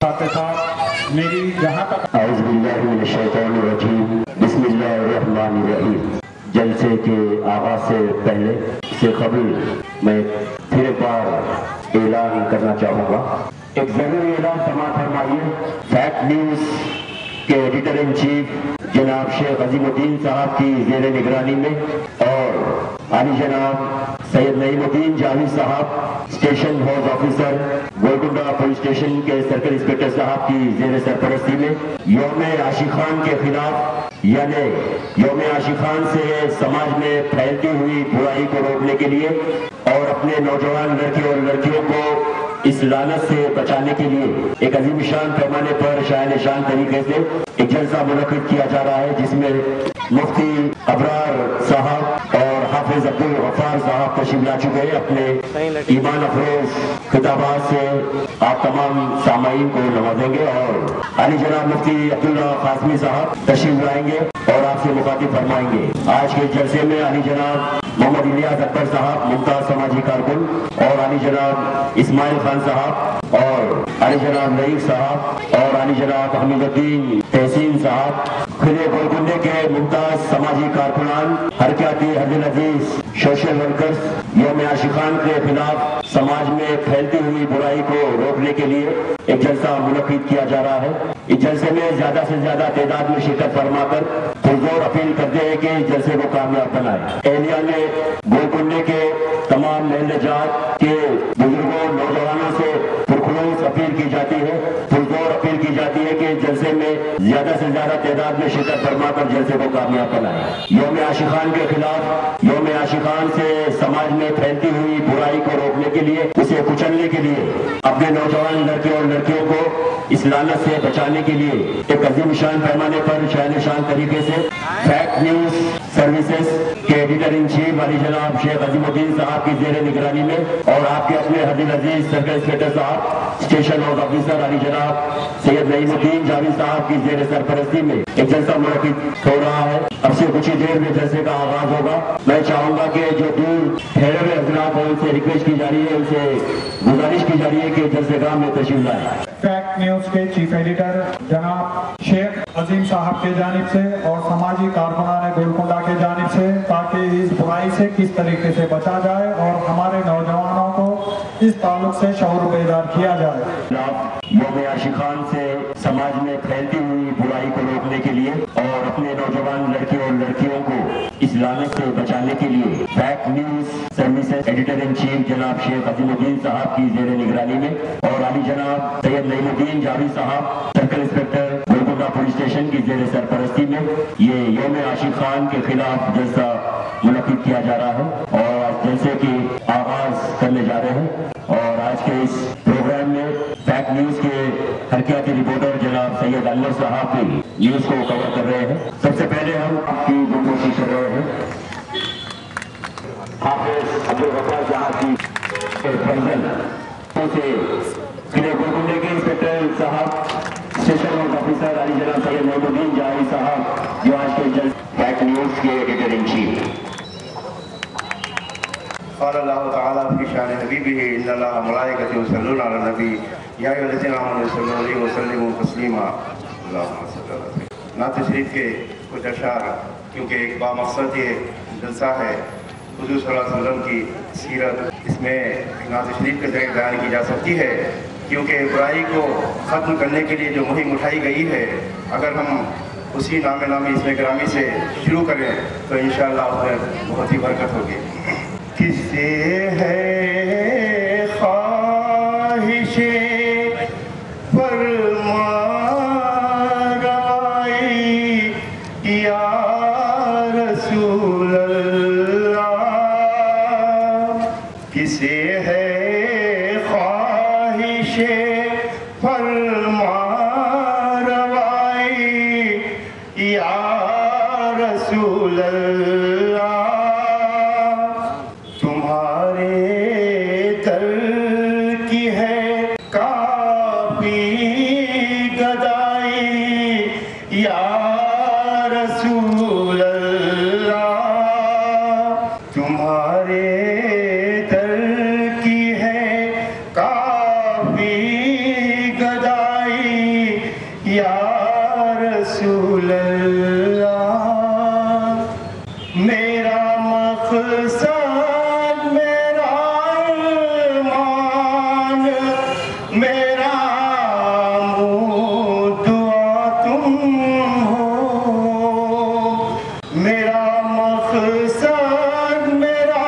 ساتھ ساتھ میری جہاں تک اعوذ باللہ من الشیطان الرجیم بسم اللہ الرحمن الرحیم۔ جلسے کے آغاز سے پہلے سے قبل میں پھر ایک بار اعلان کرنا چاہوں گا، ایک ضروری اعلان سماعت فرمائیے۔ فیکٹ نیوز کے ایڈیٹر ان چیف جناب شیخ عظیم الدین صاحب کی زیر نگرانی میں اور عالی جناب سید نعیم الدین جاوید صاحب station house officer Golconda police station کے سرکل انسپکٹر صاحب کی زیر سرپرستی میں یوم عاشقان کے خلاف، یعنی یوم عاشقان سے سماج میں پھیلتی ہوئی برائی کو روکنے کے لیے اور اپنے نوجوان لڑکے اور لڑکیوں کو اس لعنت سے بچانے کے لیے ایک عظیم شان پیمانے پر شاہن شان طریقے سے ایک جلسہ منعقد کیا جا رہا ہے، جس میں مفتی ابرار صاحب اور حافظ عبدالغفار صاحب تشریف لا چکے ہیں۔ اپنے ایمان افروز خطابات سے آپ تمام سامعین کو نوازیں گے اور علی جناب مفتی عبداللہ قاسمی صاحب تشریف لائیں گے اور آپ سے مخاطب فرمائیں گے۔ آج کے جلسے میں علی جناب محمد الیاس اکبر صاحب ممتاز سماجی کارکن اور علی جناب اسماعیل خان صاحب اور علی جناب نعیم صاحب اور علی جناب حمید الدین تحسین صاحب خلے گولکنڈے کے ممتاز سماجی کارکنان، حرکاتی عبد العزیز سوشل ورکرز یوم عاشقان کے خلاف سماج میں پھیلتی ہوئی برائی کو روکنے کے لیے ایک جلسہ منعقد کیا جا رہا ہے۔ اس جلسے میں زیادہ سے زیادہ تعداد میں شرکت فرما کر پرزور اپیل کرتے ہیں کہ اس جلسے کو کامیاب بنائے۔ اہلیان گولکنڈے کے تمام محلے جات کے بزرگوں نوجوانوں سے پرخلوص اپیل کی جاتی ہے، پرزور اپیل کی جاتی ہے کہ اس جلسے میں زیادہ سے زیادہ تعداد میں شرکت فرما کر جلسے کو کامیاب بنائے۔ یوم عاشقان کے خلاف، یوم عاشقان سے سماج میں پھیلتی ہوئی برائی کو روکنے کے لیے، اسے کچلنے کے لیے، اپنے نوجوان لڑکے اور لڑکیوں کو اس لعنت سے بچانے کے لیے ایک عظیم شان پیمانے پر شاہن شان طریقے سے فیکٹ نیوز سروسز کے ایڈیٹر ان چیف علی جناب شیخ عظیم الدین صاحب کی زیر نگرانی میں اور آپ کے اپنے حد العزیز سرکل انسپکٹر صاحب اسٹیشن ہاؤس آفیسر علی جناب سید نعیم الدین جاوید صاحب کی زیر سرپرستی میں ایک جلسہ منعقد ہو رہا ہے۔ اب سے کچھ ہی دیر میں جلسے کا آغاز ہوگا۔ میں چاہوں گا کہ جو دور ٹھہرے ہوئے حضرات ہیں ان سے ریکویسٹ کی جا رہی ہے، ان سے گزارش کی جا رہی ہے کہ جلسے گاہ میں تشریف لائیں۔ فیکٹ نیوز کے چیف ایڈیٹر جناب شیخ عظیم صاحب کے جانب سے اور سماجی کارکنان گولکنڈہ کے جانب سے، تاکہ اس برائی سے کس طریقے سے بچا جائے اور ہمارے نوجوانوں کو اس تعلق سے شعور بیدار کیا جائے۔ یوم عاشقان سے سماج میں پھیلتی ہوئی برائی کو روکنے کے لیے اور اپنے نوجوان لڑکے اور لڑکیوں کو اس لعنت سے بچانے کے لیے fact news services editor in chief جناب شیخ عظیم الدین صاحب کی زیر نگرانی میں اور علی جناب سید نعیم الدین جاوید صاحب circle inspector Golconda police station کی زیر سرپرستی میں یہ یوم عاشقان کے خلاف جلسہ منعقد کیا جا رہا ہے اور آج جلسے کی آغاز کرنے جا رہے ہیں۔ اور آج کے اس پروگرام میں فیکٹ نیوز کے حرکیاتی رپورٹر جناب سید انور صاحب کی نیوز کو کور کر رہے ہیں۔ سب سے پہلے ہم آپ کی گفتگو کر رہے ہیں حافظ عبدالغفار صاحب کی فیصل سے قلعے گولکنڈے کے انسپکٹر صاحب اسٹیشن ہاؤس آفیسر علی جناب سید نعیم الدین جاوید صاحب جو آج کے جلسے فیکٹ نیوز کے ایڈیٹر ان چیف۔ قال اللہ تعالیٰ فی شان حبیبہ ان اللہ ملائکتہ یصلون علی النبی یا ایھا الذین آمنوا صلوا علیہ وسلموا تسلیما۔ اللہم صل علی سیدنا۔ نعت شریف کے کچھ اشعار، کیونکہ ایک بامقصد یہ جلسہ ہے حضور صلی اللہ علیہ وسلم کی سیرت، اس میں نعت شریف کے ذریعے بیان کی جا سکتی ہے، کیونکہ برائی کو ختم کرنے کے لیے جو مہم اٹھائی گئی ہے، اگر ہم اسی نام اس میں گرامی سے شروع کریں تو انشاءاللہ اس میں بہت ہی برکت ہوگی۔ کس سے ہے خواہش فرماروائی یا رسول اللہ، کس سے ہے خواہش فرماروائی یا رسول اللہ، کی ہے کافی گدائی یا رسول اللہ، تمہارے در کی ہے کافی گدائی मकसद मेरा ईमान, मेरा मुँह दुआ तुम हो। मेरा मकसद मेरा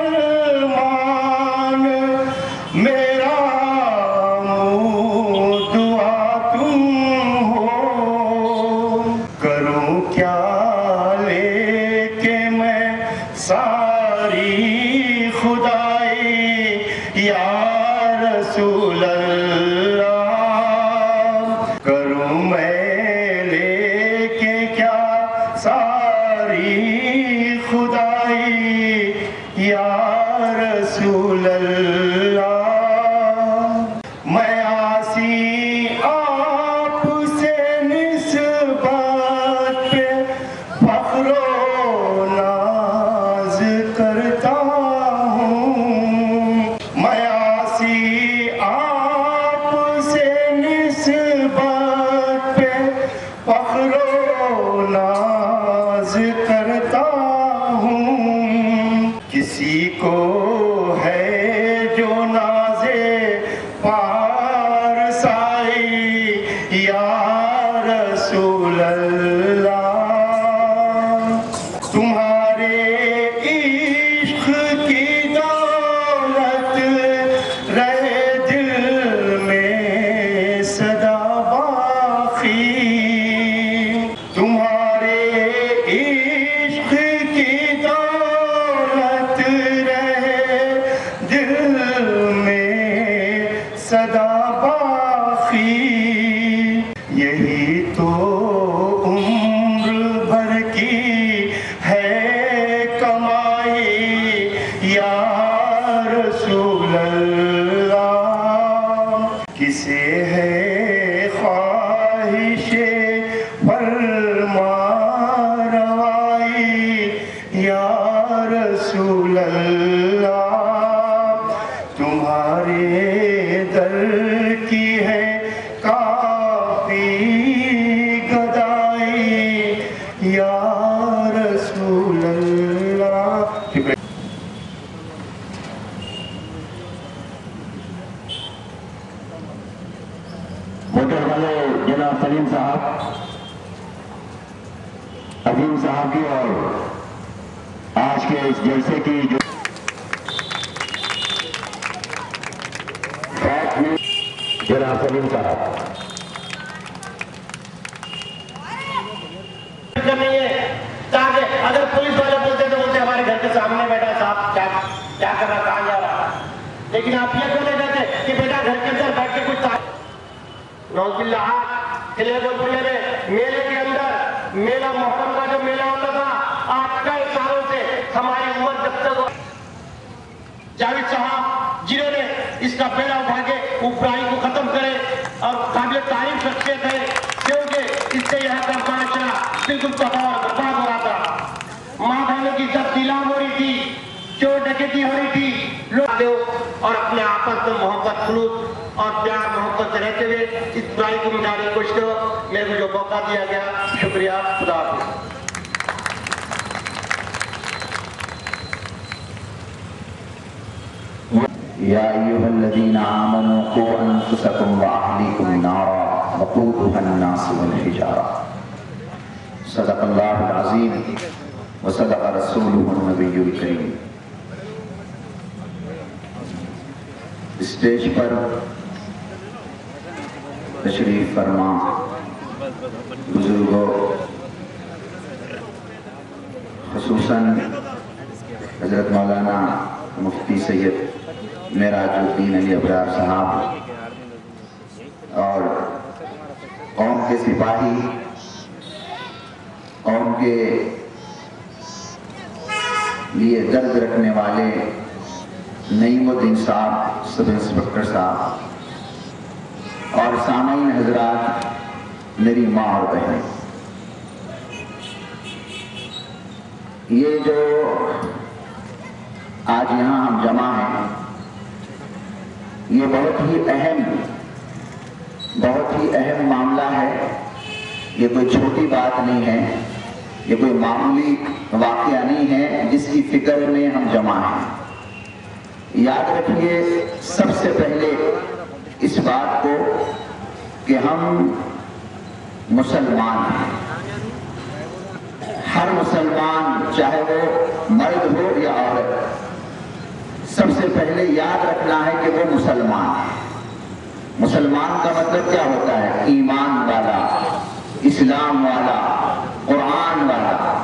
ईमान, मेरा मुँह दुआ तुम हो। करूँ क्या लेके मैं सारी खुदाई या रसूल अल्लाह। करूँ मैं लेके क्या सारी खुदाई या रसूल अल्लाह। मैं आसी आपसे निस्बत पे फख्रो नाज करता हूँ। मैं आसी आपसे निस्बत पे फख्रो नाज करता हूँ। किसी को है जो नाज़े पारसाई या रसूल अल्लाह। तुम्हारे इश्क की दौलत रहे दिल में सदा बाकी। तुम्हारे इश्क की दौलत रहे दिल में सदा बाकी। यही तो उम्र भर की है कमाई या रसूल अल्लाह। किसे है ख्वाहिशे फरमारवाई या रसूल अल्लाह। तुम्हारे दर की है काफी गदाई या रसूल अल्लाह। मोटर वाले जनाब सलीम साहब, अजीम साहब की और आज के इस जलसे की जो जनाब सलीम साहब नहीं है। ताकि अगर पुलिस वाले बोलते तो बोलते हमारे घर के सामने बैठा साहब क्या क्या कर रहा, कहाँ जा रहा। लेकिन आप ये क्यों नहीं कहते कि बेटा घर के अंदर बैठ के कुछ नौजुबिल्लाह किले गोलपुरे में मेले के अंदर मेला मुहर्रम का जो मेला होता था आज कई सालों से हमारी उम्र जब तक जावेद साहब जिन्होंने इसका बेड़ा उठा के उपराई को खत्म करे और काबिल तारीफ शख्सियत है क्योंकि इससे यहाँ का माशरा बिल्कुल तबाह और बर्बाद हो रहा था। माँ बहनों की इज्जत नीलाम हो रही थी, चोर डकैती हो रही थी। लोग और अपने आपस में मोहब्बत खुलूस और प्यार मोहब्बत से रहते हुए इस बुराई को मिटाने की कोशिश करो। मेरे को जो मौका दिया गया शुक्रिया। खुदा हाफिज़। या अय्युहल्लज़ीना आमनू क़ू अनफुसकुम व अहलीकुम नारा वक़ूदुहा अन्नास वल हिजारा। सदक़ल्लाहुल अज़ीम व सदक़ रसूलुहुन नबियुल करीम। स्टेज पर तशरीफ फरमा बुजुर्गों, खुसूसन हज़रत मौलाना मुफ्ती सैयद मेराजुद्दीन अली अबरार साहब और कौम के सिपाही, कौम के लिए दर्द रखने वाले नईमुद्दीन साहब, सब इंस्पेक्टर साहब और सामईन हजरात, मेरी माँ और बहन, ये जो आज यहाँ हम जमा हैं, ये बहुत ही अहम मामला है। ये कोई छोटी बात नहीं है। یہ کوئی معمولی واقعہ نہیں ہے جس کی فکر میں ہم جمع ہیں۔ یاد رکھیے سب سے پہلے اس بات کو کہ ہم مسلمان ہیں۔ ہر مسلمان چاہے وہ مرد ہو یا عورت، سب سے پہلے یاد رکھنا ہے کہ وہ مسلمان ہے۔ مسلمان کا مطلب کیا ہوتا ہے؟ ایمان والا، اسلام والا، قرآن والا۔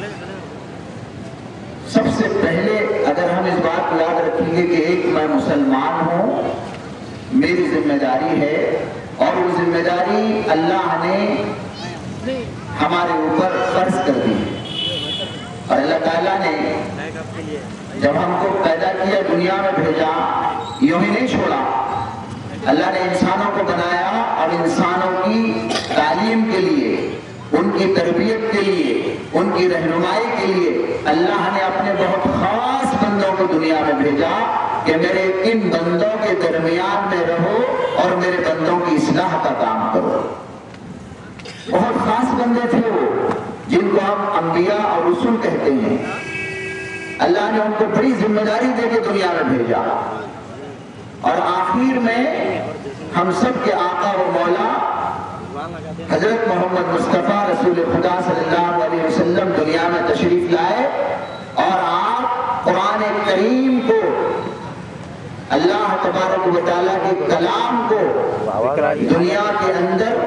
سب سے پہلے اگر ہم اس بات کو یاد رکھیں گے کہ ایک میں مسلمان ہوں، میری ذمہ داری ہے، اور وہ ذمہ داری اللہ نے ہمارے اوپر فرض کر دی ہے۔ اور اللہ تعالیٰ نے جب ہم کو پیدا کیا، دنیا میں بھیجا، یوں ہی نہیں چھوڑا۔ اللہ نے انسانوں کو بنایا اور انسانوں کی تعلیم کے لیے، ان کی تربیت کے لیے، ان کی رہنمائی کے لیے اللہ نے اپنے بہت خاص بندوں کو دنیا میں بھیجا کہ میرے ان بندوں کے درمیان میں رہو اور میرے بندوں کی اصلاح کا کام کرو۔ بہت خاص بندے تھے وہ، جن کو ہم انبیاء اور رسول کہتے ہیں۔ اللہ نے ان کو بڑی ذمہ داری دے کے دنیا میں بھیجا، اور آخر میں ہم سب کے آقا و مولا حضرت محمد مصطفیٰ رسول خدا صلی اللہ علیہ وسلم دنیا میں تشریف لائے، اور آپ قرآن کریم کو، اللہ تبارک و تعالیٰ کے کلام کو دنیا کے اندر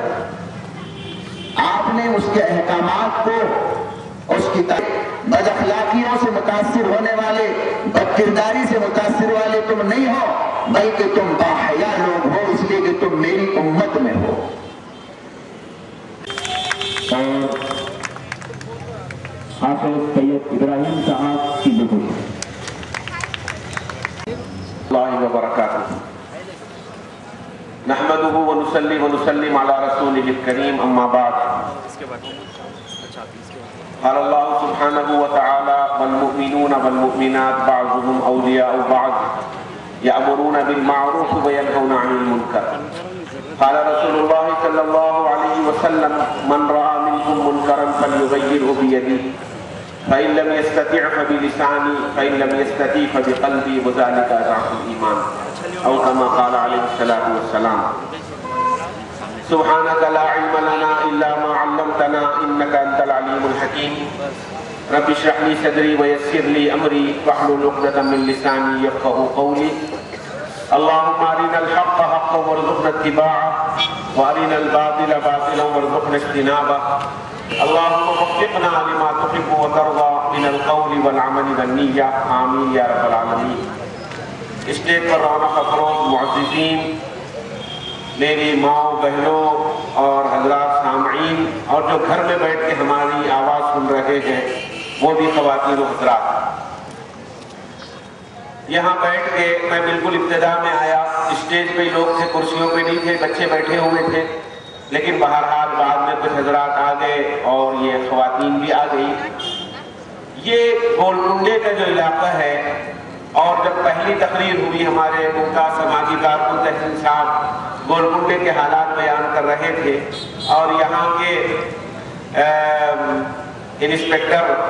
آپ نے اس کے احکامات کو، اس کی بد اخلاقیوں سے متاثر ہونے والے، بد کرداری سے متاثر والے تم نہیں ہو، بلکہ تم باحیا لوگ ہو، اس لیے کہ تم میری امت میں ہو۔ اور حافظ سید ابراہیم صاحب کی بزرگ اللہ وبرکاتہ، نحمده ونصلي ونسلم على رسوله الكريم، اما بعد، قال الله سبحانه وتعالى والمؤمنون والمؤمنات بعضهم أولياء بعض يأمرون بالمعروف وينهون عن المنكر، قال رسول الله صلى الله عليه وسلم من رأى منكم منكرا فليغيره بيده فإن لم يستطع فبلسانه فإن لم يستطع فبقلبه وذلك أضعف الإيمان، أو كما قال عليه الصلاة والسلام۔ سبحانك لا علم لنا إلا ما علمتنا إنك أنت العليم الحكيم، رب اشرح لي صدري ويسر لي أمري واحلل عقدة من لساني يفقهوا قولي، اللهم أرنا الحق حقا وارزقنا اتباعه وأرنا الباطل باطلا وارزقنا اجتنابه، اللهم وفقنا لما تحب وترضى من القول والعمل والنية، آمين يا رب العالمين۔ اسٹیج پر رونق افروز معززین، میری ماؤں، بہنوں اور حضرات سامعین، اور جو گھر میں بیٹھ کے ہماری آواز سن رہے ہیں وہ بھی خواتین و حضرات، یہاں بیٹھ کے میں بالکل ابتدا میں آیا، اسٹیج پہ لوگ تھے، کرسیوں پہ نہیں تھے، بچے بیٹھے ہوئے تھے، لیکن بہرحال بعد میں کچھ حضرات آ گئے اور یہ خواتین بھی آ گئی۔ یہ گولکنڈے کا جو علاقہ ہے، اور جب پہلی تقریر ہوئی ہمارے ممتاز سماجی کارکن تحسین صاحب گولکنڈے کے حالات بیان کر رہے تھے، اور یہاں کے انسپیکٹر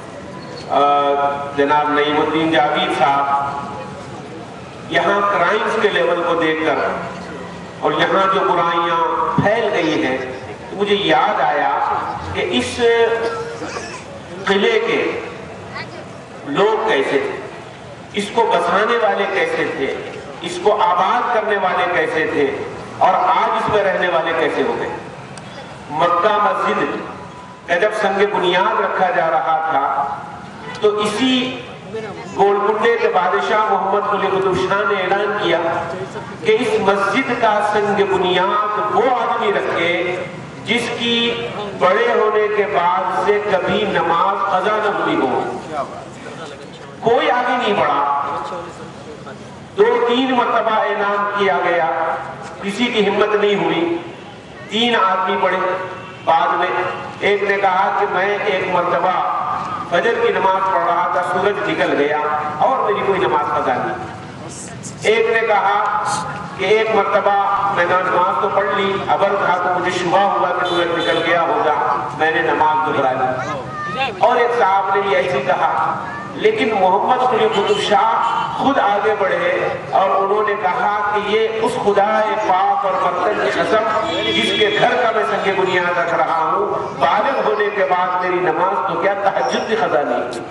جناب نعیم الدین جاوید صاحب یہاں کرائمز کے لیول کو دیکھ کر اور یہاں جو برائیاں پھیل گئی ہیں، مجھے یاد آیا کہ اس قلعے کے لوگ کیسے تھے، اس کو بسانے والے کیسے تھے، اس کو آباد کرنے والے کیسے تھے، اور آج اس میں رہنے والے کیسے ہو گئے۔ مکہ مسجد کا جب سنگ بنیاد رکھا جا رہا تھا تو اسی گولکنڈے کے بادشاہ محمد قلی قطب شاہ نے اعلان کیا کہ اس مسجد کا سنگ بنیاد وہ آدمی رکھے جس کی بڑے ہونے کے بعد سے کبھی نماز قضا نہ ہوئی ہو۔ کوئی آگے نہیں بڑھا، 2-3 مرتبہ اعلان کیا گیا، کسی کی ہمت نہیں ہوئی، 3 آدمی پڑھے، بعد میں ایک نے کہا کہ میں ایک مرتبہ فجر کی نماز پڑھ رہا تھا، سورج نکل گیا اور میری کوئی نماز قضا نہیں۔ ایک نے کہا کہ ایک مرتبہ میں نے نماز تو پڑھ لی، ابر تھا تو مجھے شبہ ہوا کہ سورج نکل گیا ہوگا، میں نے نماز دہرا لی۔ اور ایک صاحب نے یہ ایسی کہا، لیکن محمد قلی قطب شاہ خود آگے بڑھے اور انہوں نے کہا کہ یہ اس خدا پاک اور برتن کی قسم جس کے گھر کا میں سنگ بنیاد رکھ رہا ہوں، بالغ ہونے کے بعد میری نماز تو کیا تہجد بھی قضا نہیں کی۔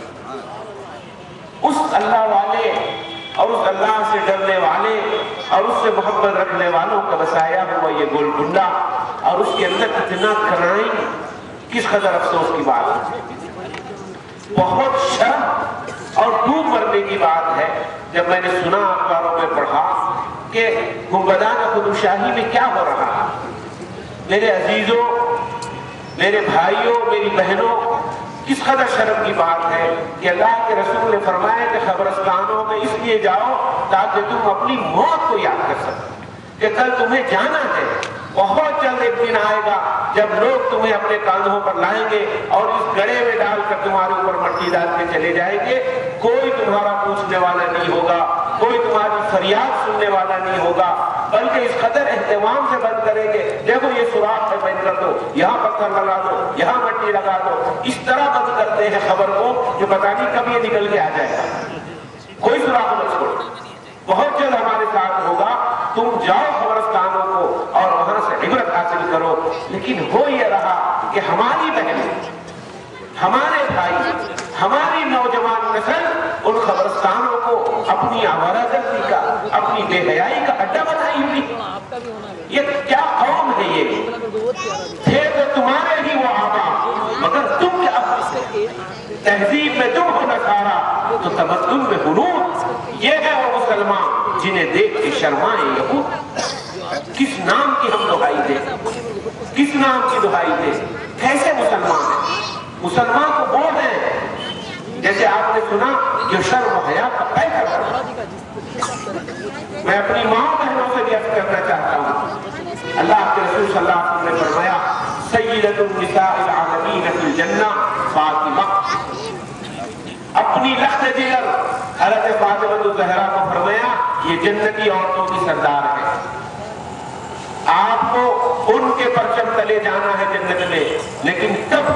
اس اللہ والے اور اس اللہ سے ڈرنے والے اور اس سے محبت رکھنے والوں کا بسایا ہوا یہ گولکنڈہ، اور اس کے اندر اتنا کرائم، کس قدر افسوس کی بات ہے، بہت شرم اور ڈوب مرنے کی بات ہے جب میں نے سنا اخباروں میں پڑھا کہ گنبدان قطب شاہی میں کیا ہو رہا ہے۔ میرے عزیزوں، میرے بھائیوں، میری بہنوں، کس قدر شرم کی بات ہے کہ اللہ کے رسول نے فرمایا کہ قبرستانوں میں اس لیے جاؤ تاکہ تم اپنی موت کو یاد کر سکو کہ کل تمہیں جانا ہے۔ بہت جلد ایک دن آئے گا جب لوگ تمہیں اپنے کاندھوں پر لائیں گے اور اس گڑھے میں ڈال کر تمہارے اوپر مٹی ڈال کے چلے جائیں گے، کوئی تمہارا پوچھنے والا نہیں ہوگا، کوئی تمہاری فریاد سننے والا نہیں ہوگا، بلکہ اس قدر اہتمام سے بند کریں گے، دیکھو یہ سوراخ ہے بند کر دو، یہاں پتھر لگا دو، یہاں مٹی لگا دو، اس طرح بند کرتے ہیں خبر کو کہ پتہ نہیں کب یہ نکل کے آ جائے گا، کوئی سوراخ مت چھوڑو۔ بہت جلد ہمارے ساتھ ہوگا، تم جاؤ قبرستانوں کو اور وہاں سے عبرت حاصل کرو۔ لیکن ہو یہ رہا کہ ہماری بہنیں، ہمارے بھائی، ہماری نوجوان نسل ان قبرستانوں کو اپنی آوارہ گردی کا، اپنی بے حیائی کا اڈا بنائی ہوئی۔ یہ کیا قوم ہے یہ؟ تھے تو تمہارے ہی وہ آبا، مگر تم کیا تہذیب میں تم ہو نصارا تو تمدن میں ہنود۔ یہ ہے وہ مسلمان جنہیں دیکھ کے شرمائے یہود۔ کس نام کی ہم دہائی دیں، کس نام کی دہائی دیں؟ کیسے مسلمان ہیں؟ مسلمان تو وہ ہیں جیسے آپ نے سنا جو شرم و حیا کا پیکر کرتا۔ میں اپنی ماں بہنوں سے بھی عرض کرنا چاہتا ہوں، اللہ کے رسول صلی اللہ علیہ وسلم نے فرمایا سیدۃ النساء العالمین فی الجنہ فاطمہ۔ اپنی لخت جگر حضرت فاطمہ الزہرا کو فرمایا یہ جنتی عورتوں کی سردار ہے، آپ کو ان کے پرچم تلے جانا ہے جنت میں، لیکن تب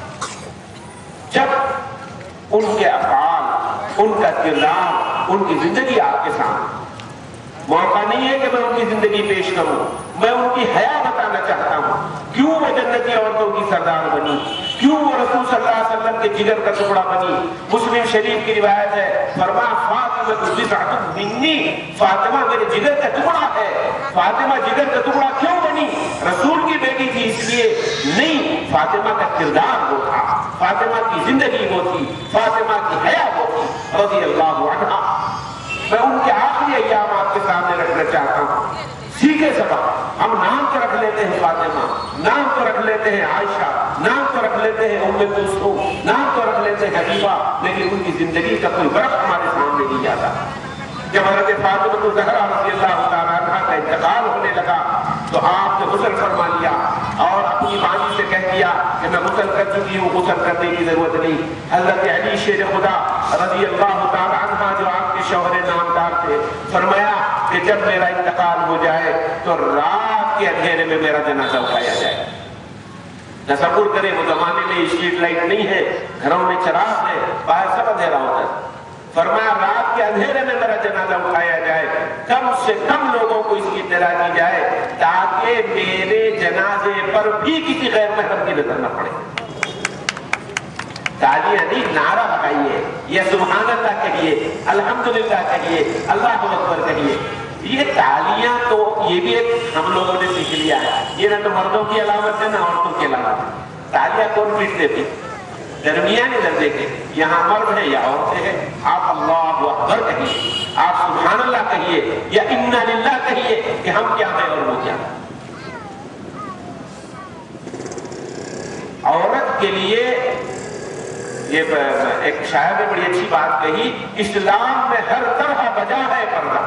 جب ان کے افعال، ان کا کردار، ان کی زندگی آپ کے سامنے۔ موقع نہیں ہے کہ میں ان کی زندگی پیش کروں، میں ان کی حیا بتانا چاہتا ہوں، کیوں وہ جنتی عورتوں کی سردار بنی، کیوں وہ رسول صلی اللہ علیہ وسلم کے جگر کا ٹکڑا بنی۔ مسلم شریف کی روایت ہے، فرمایا فاطمہ بضعۃ منی، فاطمہ میرے جگر کا ٹکڑا ہے۔ فاطمہ جگر کا ٹکڑا کیوں بنی؟ رسول کی بیٹی تھی اس لیے نہیں، فاطمہ کا کردار وہ تھا، فاطمہ کی زندگی وہ تھی، فاطمہ کی حیا وہ تھی رضی اللہ عنہا۔ میں ان کے آخری ایام آپ کے سامنے رکھنا چاہتا ہوں، سیکھے سبق۔ ہم نام تو رکھ لیتے ہیں فاطمہ، نام تو رکھ لیتے ہیں عائشہ، نام تو رکھ لیتے ہیں ام کلثوم، نام تو رکھ لیتے ہیں حبیبہ، لیکن ان کی زندگی کا کوئی برق ہمارے سامنے نہیں آتا۔ جب حضرت فاطمہ الزہرا رضی اللہ تعالیٰ عنہا کا انتقال ہونے لگا تو آپ نے غسل فرما لیا اور اپنی بانی سے کہہ دیا کہ میں غسل کر چکی ہوں، غسل کرنے کی ضرورت نہیں۔ حضرت علی شیر خدا رضی اللہ تعالیٰ عنہ جو آپ کے شوہر نامدار تھے، فرمایا کہ جب میرا انتقال ہو جائے تو رات کے اندھیرے میں میرا جنازہ اٹھایا جائے۔ تصور کریں وہ زمانے میں اسٹریٹ لائٹ نہیں ہے، گھروں میں چراغ ہے، باہر سب اندھیرا ہوتا ہے۔ فرمایا رات کے اندھیرے میں میرا جنازہ اٹھایا جائے، کم سے کم لوگوں کو اس کی اطلاع دی جائے تاکہ میرے جنازے پر بھی کسی غیر محرم کی نظر نہ پڑے۔ تالیاں نہیں، نعرہ لگائیے، یا سبحان اللہ کہیے، الحمدللہ کہیے، اللہ اکبر کہیے۔ یہ تالیاں تو یہ بھی ایک ہم لوگوں نے سیکھ لیا ہے، یہ نہ تو مردوں کی علامت ہے نہ عورتوں کی علامت ہے۔ تالیاں کون پیٹتے تھے؟ درمیانی درجے کے، یہاں مرد ہے یا عورتیں ہیں، آپ اللہ اکبر کہیے، آپ سبحان اللہ کہیے یا انا للہ کہیے کہ ہم کیا ہیں اور وہ کیا ہیں۔ عورت کے لیے یہ ایک شاعر نے بڑی اچھی بات کہی، اسلام میں ہر طرح بجا ہے پردہ،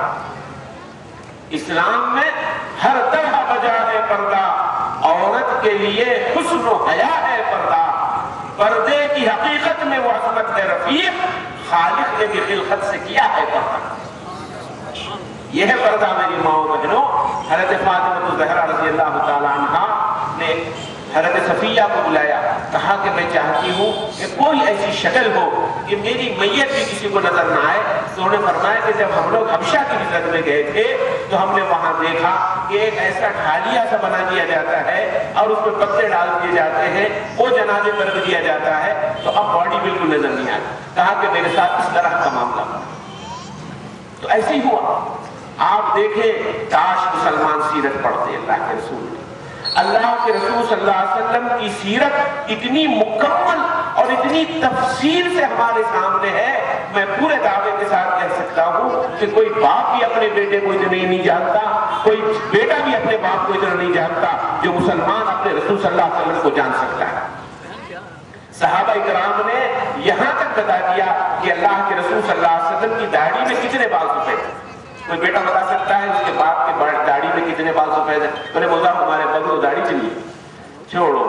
اسلام میں ہر طرح بجا ہے پردہ، عورت کے لیے حسن و حیا ہے پردہ، پردے کی حقیقت میں وہ عظمت ہے رفیق، خالق نے بھی خلقت سے کیا ہے پردہ۔ یہ ہے پردہ میری ماں و بہنوں۔ حضرت فاطمہ الزہرا رضی اللہ تعالی عنہا نے حضرت صفیہ کو بلایا, کہا کہ میں چاہتی ہوں کہ کوئی ایسی شکل ہو کہ میری میت بھی کسی کو نظر نہ آئے. تو انہوں نے فرمایا کہ جب ہم لوگ حبشہ کی ہجرت میں گئے تھے تو ہم نے وہاں دیکھا کہ ایک ایسا ڈھالیا سا بنا دیا جاتا ہے اور اس میں پتے ڈال دیے جاتے ہیں, وہ جنازے پر رکھ دیا جاتا ہے, تو اب باڈی بالکل نظر نہیں آتی. کہا کہ میرے ساتھ اس طرح کا معاملہ ہوا. تو ایسے ہی ہوا. آپ دیکھیں, کاش مسلمان سیرت پڑھتے اللہ کے رسول کی. اللہ کے رسول صلی اللہ علیہ وسلم کی سیرت اتنی مکمل اور اتنی تفصیل سے ہمارے سامنے ہے, میں پورے دعوے کے ساتھ کہہ سکتا ہوں کہ کوئی باپ بھی اپنے بیٹے کو اتنا نہیں جانتا, کوئی بیٹا بھی اپنے باپ کو اتنا نہیں جانتا جو مسلمان اپنے رسول صلی اللہ علیہ وسلم کو جان سکتا ہے. صحابہ اکرام نے یہاں تک بتا دیا کہ اللہ کے رسول صلی اللہ علیہ وسلم کی داڑھی میں کتنے بال سفید ہیں. کوئی بیٹا بتا سکتا ہے اس کے باپ کے داڑھی میں کتنے بال سفید ہیں؟ بولے مولا ہمارے بغل داڑھی چلیے چھوڑو.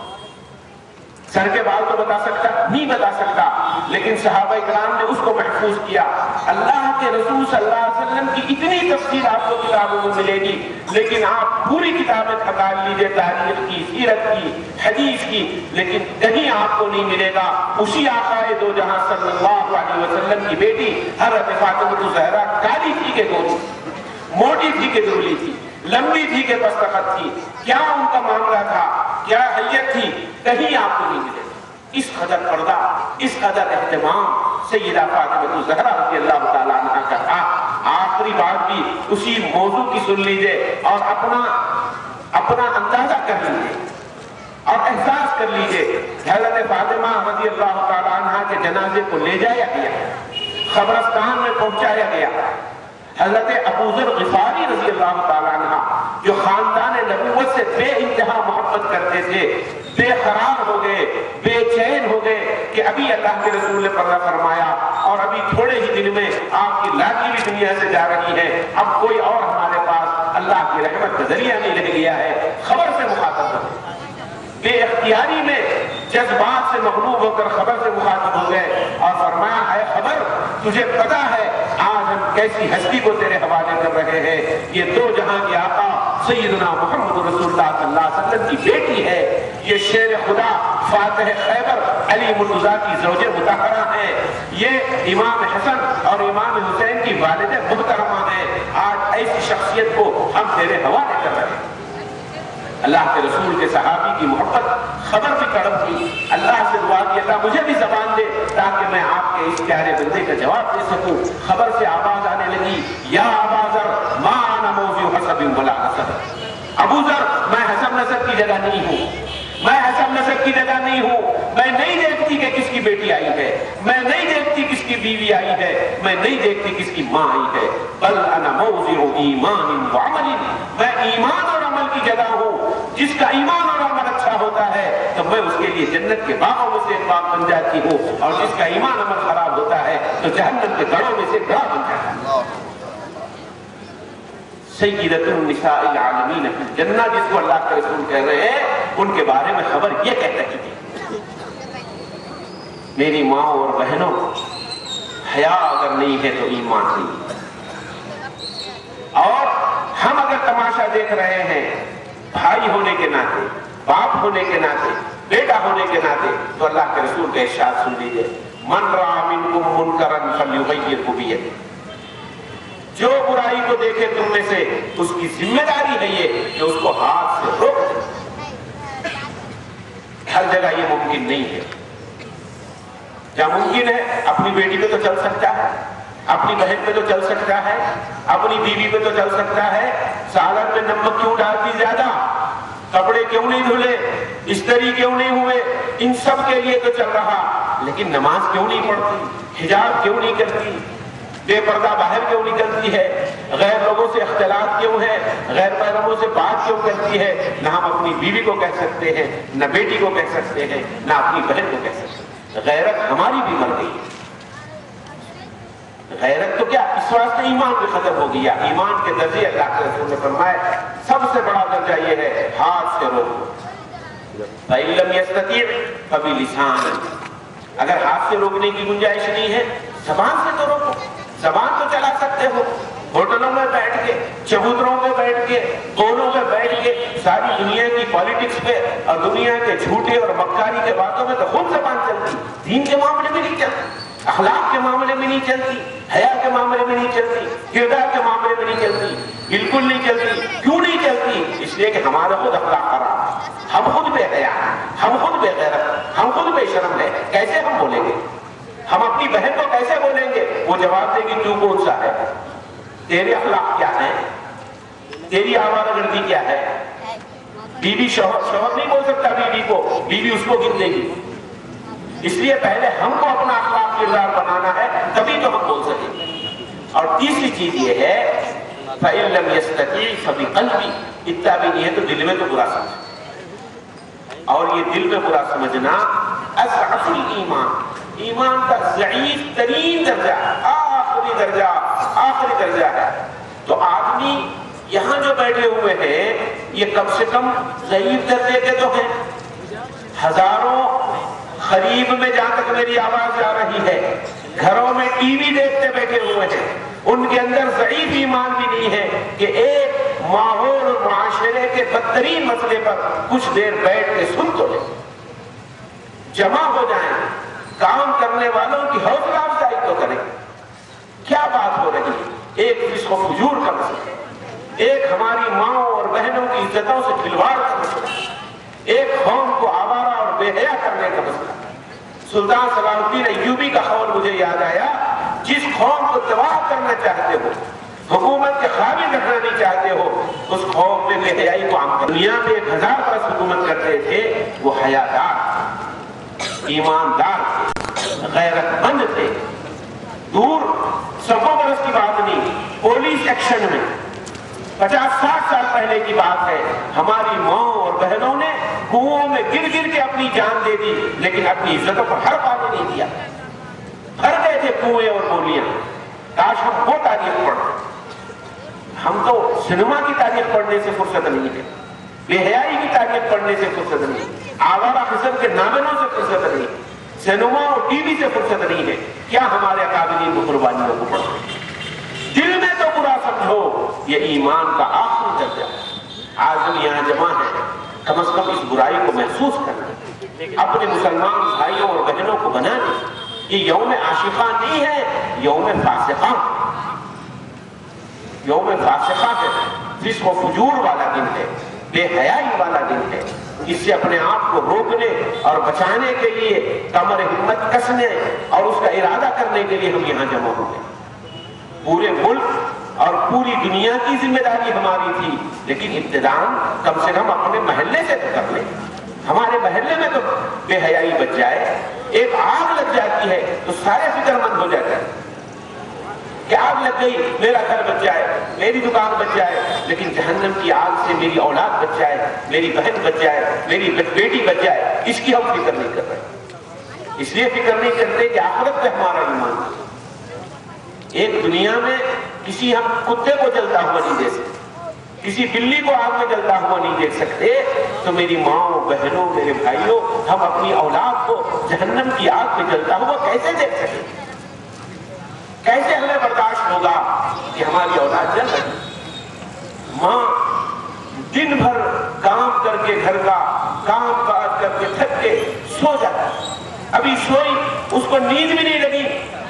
سر کے بال تو بتا سکتا نہیں بتا سکتا, لیکن صحابہ اکرام نے اس کو محفوظ کیا. اللہ کے رسول صلی اللہ علیہ وسلم کی اتنی تفصیل آپ کو کتابوں میں ملے گی, لیکن آپ پوری کتابیں کھنگال لیجیے تاریخ کی, سیرت کی, حدیث کی, لیکن کہیں آپ کو نہیں ملے گا اسی آقا دو جہاں صلی اللہ علیہ وسلم کی بیٹی حضرت فاطمہ الزہرا کالی تھی کہ گوری, موٹی تھی کہ دبلی تھی, لمبی تھی کہ پستخط تھی, کیا ان کا معاملہ تھا, کیا حیت تھی, کہیں آپ کو نہیں ملے. اس قدر پردہ, اس قدر اہتمام سیدہ فاطمہ الزہرا رضی اللہ تعالیٰ عنہا کا تھا. آخری بات بھی اسی موضوع کی سن لیجئے اور اپنا اندازہ کر لیجئے اور احساس کر لیجئے. حضرت فاطمہ رضی اللہ تعالیٰ عنہا کے جنازے کو لے جایا گیا, قبرستان میں پہنچایا گیا. حضرت ابو ذر غفاری رضی اللہ تعالیٰ عنہ جو خاندان نبوت سے بے انتہا محبت کرتے تھے, بے قرار ہو گئے, بے چین ہو گئے کہ ابھی اللہ کے رسول نے پردہ فرمایا اور ابھی تھوڑے ہی دن میں آپ کی لاٹھی بھی دنیا سے جا رہی ہے, اب کوئی اور ہمارے پاس اللہ کی رحمت کا ذریعہ نہیں رہ گیا ہے. خبر سے مخاطب ہو, بے اختیاری میں جذبات سے مغلوب ہو کر خبر سے مخاطب ہو گئے اور فرمایا ہے خبر تجھے پتا ہے آج ہم کیسی ہستی کو تیرے حوالے کر رہے ہیں. یہ دو جہاں کے آقا سیدنا محمد رسول اللہ صلی اللہ علیہ وسلم کی بیٹی ہے, یہ شیر خدا فاتح خیبر علی مرتضیٰ کی زوج مطہرہ ہے, یہ امام حسن اور امام حسین کی والدہ محترمہ ہے. آج ایسی شخصیت کو ہم تیرے حوالے کر رہے ہیں. اللہ کے رسول کے صحابی کی محبت خبر بھی تڑپ کی. اللہ سے دعا کی اللہ مجھے بھی زبان دے تاکہ میں آپ کے اس پیارے بندے کا جواب دے سکوں. خبر سے آواز آنے لگی, یا ابا ذر ما انا موضع حسب ولا نسب. ابو ذر میں حسب نسب کی جگہ نہیں ہوں, میں حسب نسب کی جگہ نہیں ہوں. میں نہیں دیکھتی کہ کس کی بیٹی آئی ہے, میں نہیں دیکھتی کس کی بیوی آئی ہے, میں نہیں دیکھتی کس کی ماں آئی ہے. بل انا موضع ایمان و عمل, میں ایمان اور عمل کی جگہ ہوں. جس کا ایمان اور عمل اچھا ہوتا ہے تو میں اس کے لیے جنت کے باغوں میں سے ایک باغ بن جاتی ہوں, اور جس کا ایمان عمل خراب ہوتا ہے تو جہنم کے گڑھوں میں سے گڑھا بن جاتا ہے. سیدۃ النساء العالمین فی الجنہ, جس کو اللہ کے رسول کہہ رہے ہیں, ان کے بارے میں خبر یہ کہتا ہے میری ماں اور بہنوں, حیا اگر نہیں ہے تو ایمان نہیں. اور ہم اگر تماشا دیکھ رہے ہیں بھائی ہونے کے ناطے, باپ ہونے کے ناطے, بیٹا ہونے کے ناطے, تو اللہ کے رسول کا ارشاد سن لیجیے, من رأى منکم منکرا فلیغیرہ بیدہ. جو برائی کو دیکھے تم میں سے اس کی ذمہ داری ہے یہ کہ اس کو ہاتھ سے روک دے. ہر جگہ یہ ممکن نہیں ہے. جہاں ممکن ہے اپنی بیٹی پہ تو چل سکتا ہے, اپنی بہن پہ تو چل سکتا ہے, اپنی بیوی پہ تو چل سکتا ہے. سالن میں نمک کیوں ڈالتی زیادہ, کپڑے کیوں نہیں دھلے, استری کیوں نہیں ہوئے, ان سب کے لیے تو چل رہا. لیکن نماز کیوں نہیں پڑھتی, حجاب کیوں نہیں کرتی, بے پردہ باہر کیوں نکلتی ہے, غیر لوگوں سے اختلاط کیوں ہے, غیر محرموں سے بات کیوں کرتی ہے. نہ ہم اپنی بیوی کو کہہ سکتے ہیں, نہ بیٹی کو کہہ سکتے ہیں, نہ اپنی بہن کو کہہ سکتے ہیں. غیرت ہماری بھی مر گئی. غیرت تو کیا, اس واسطے ایمان بھی ختم ہو گیا. ایمان کے درجے اللہ کے رسول نے فرمایا سب سے بڑا درجہ یہ ہے ہاتھ سے روکو. فَإِن لَمْ يَسْتَطِعْ فَبِلِسَانِهِ, اگر ہاتھ سے روکنے کی گنجائش نہیں ہے زبان سے تو روکو. زبان تو چلا سکتے ہو, ہوٹلوں میں بیٹھ کے, چبوتروں میں بیٹھ کے, کونوں میں بیٹھ کے ساری دنیا کی پالیٹکس پہ اور دنیا झूठे और मक्कारी के बातों में तो खूब जबान चलती, दीन के मामले में नहीं चलती, अखलाक के मामले में नहीं चलती, हया के मामले में नहीं चलती, किरदार के मामले में नहीं चलती, बिल्कुल नहीं चलती। क्यों नहीं चलती? इसलिए कि हमारा खुद अखलाक खराब है, हम खुद बेहया, हम खुद बेगैरत, हम खुद बेशर्म है। कैसे हम बोलेंगे? हम अपनी बहन को कैसे बोलेंगे? वो जवाब देगी तू कौन सा है, तेरे अखलाक क्या है, तेरी आवारागर्दी क्या है। बीवी शौहर नहीं बोल सकता बीवी को, बीवी उसको गिन देगी। इसलिए पहले हमको अपना अखलाक किरदार बनाना है, तभी तो हम बोल सकेंगे। और तीसरी चीज ये है फ़इल्लम यस्तती फ़बिक़ल्बी, इतना भी नहीं है तो दिल में तो बुरा समझ। और ये दिल में बुरा समझना अज़अफ़ुल ईमान, ईमान का ज़ईफ़ तरीन दर्जा, आखिरी दर्जा है। तो आदमी यहां जो बैठे हुए हैं ये कम से कम ज़ईफ़ दर्जे के तो हैं। हजारों खरीब में जहां तक मेरी आवाज आ रही है, घरों में टीवी देखते बैठे हुए हैं, उनके अंदर ज़ईफ़ ईमान भी नहीं है कि एक माहौल और मुआशरे के बदतरीन मसले पर कुछ देर बैठ के सुन तो ले, जमा हो जाए, काम करने वालों की हौसला अफजाई तो करें। क्या बात हो रही है? एक जिसको फजूर का मसला, एक हमारी माओ और बहनों की इज्जतों से खिलवाड़ का मसला, एक कौम को आवारा और बेहया करने का मसला। सुल्तान सलाहुद्दीन अय्यूबी का कौल मुझे याद आया, जिस कौम को तबाह करना चाहते हो, हुकूमत के काबिल रखना नहीं चाहते हो, उस कौम में बेहयाई को आम कर। दुनिया में 1000 बरस हुकूमत करते थे, वो हयादार, ईमानदार थे, गैरतमंद थे। दूर 100 बरस की बात नहीं, पुलिस एक्शन में 50-60 साल पहले की बात है, हमारी माँ और बहनों ने कुओं में गिर गिर के अपनी जान दे दी, लेकिन अपनी इज्जतों पर हर पानी नहीं दिया। भर गए थे कुएं और बोलियां। काश हम वो तारीख पढ़ते। हम तो सिनेमा की तारीख पढ़ने से फुर्सत नहीं है, बेहयाई की तारीख पढ़ने से फुर्सत नहीं, आवारा किस्म के नावलों से फुर्सत नहीं, सिनेमा और टीवी से फुर्सत नहीं है। क्या हमारे काबिलीन को कुर्बानियों को पढ़ते? दिल में तो बुरा समझो, ये ईमान का आखिरी दर्जा। आज हम यहाँ जमा है, कम से कम इस बुराई को महसूस करना, अपने मुसलमान भाइयों और बहनों को बनाने। ये यौम आशिका नहीं है, यौम फासिका, यौम फासिका है, जिसको फजूर वाला दिन है, बेहयाई वाला दिन है। इससे अपने आप को रोकने और बचाने के लिए कमर हिम्मत कसने और उसका इरादा करने के लिए हम यहाँ जमा हो गए। पूरे मुल्क और पूरी दुनिया की जिम्मेदारी हमारी थी, लेकिन इब्तिदान कम से कम अपने महल्ले से तो कर ले। हमारे महल्ले में तो बेहयाई बच जाए, एक आग लग जाती है तो सारे फिक्रमंद हो जाते हैं कि आग लग गई, मेरा घर बच जाए, मेरी दुकान बच जाए, लेकिन जहन्नम की आग से मेरी औलाद बच जाए, मेरी बहन बच जाए, मेरी बेटी बच जाए, इसकी हम फिक्र नहीं कर रहे। इसलिए फिक्र नहीं करते कि आखिरत पे हमारा ईमान। एक दुनिया में किसी हम कुत्ते को जलता हुआ नहीं देख सकते, किसी बिल्ली को आग में जलता हुआ नहीं देख सकते, तो मेरी माओ, बहनों, मेरे भाइयों, हम अपनी औलाद को जहन्नम की आग में जलता हुआ कैसे देख सकें? कैसे हमें बर्दाश्त होगा कि हमारी औलाद जल रही? माँ दिन भर काम करके, घर का काम काज करके थक के सो जाता है, अभी सोई, उसको नींद भी नहीं लगी,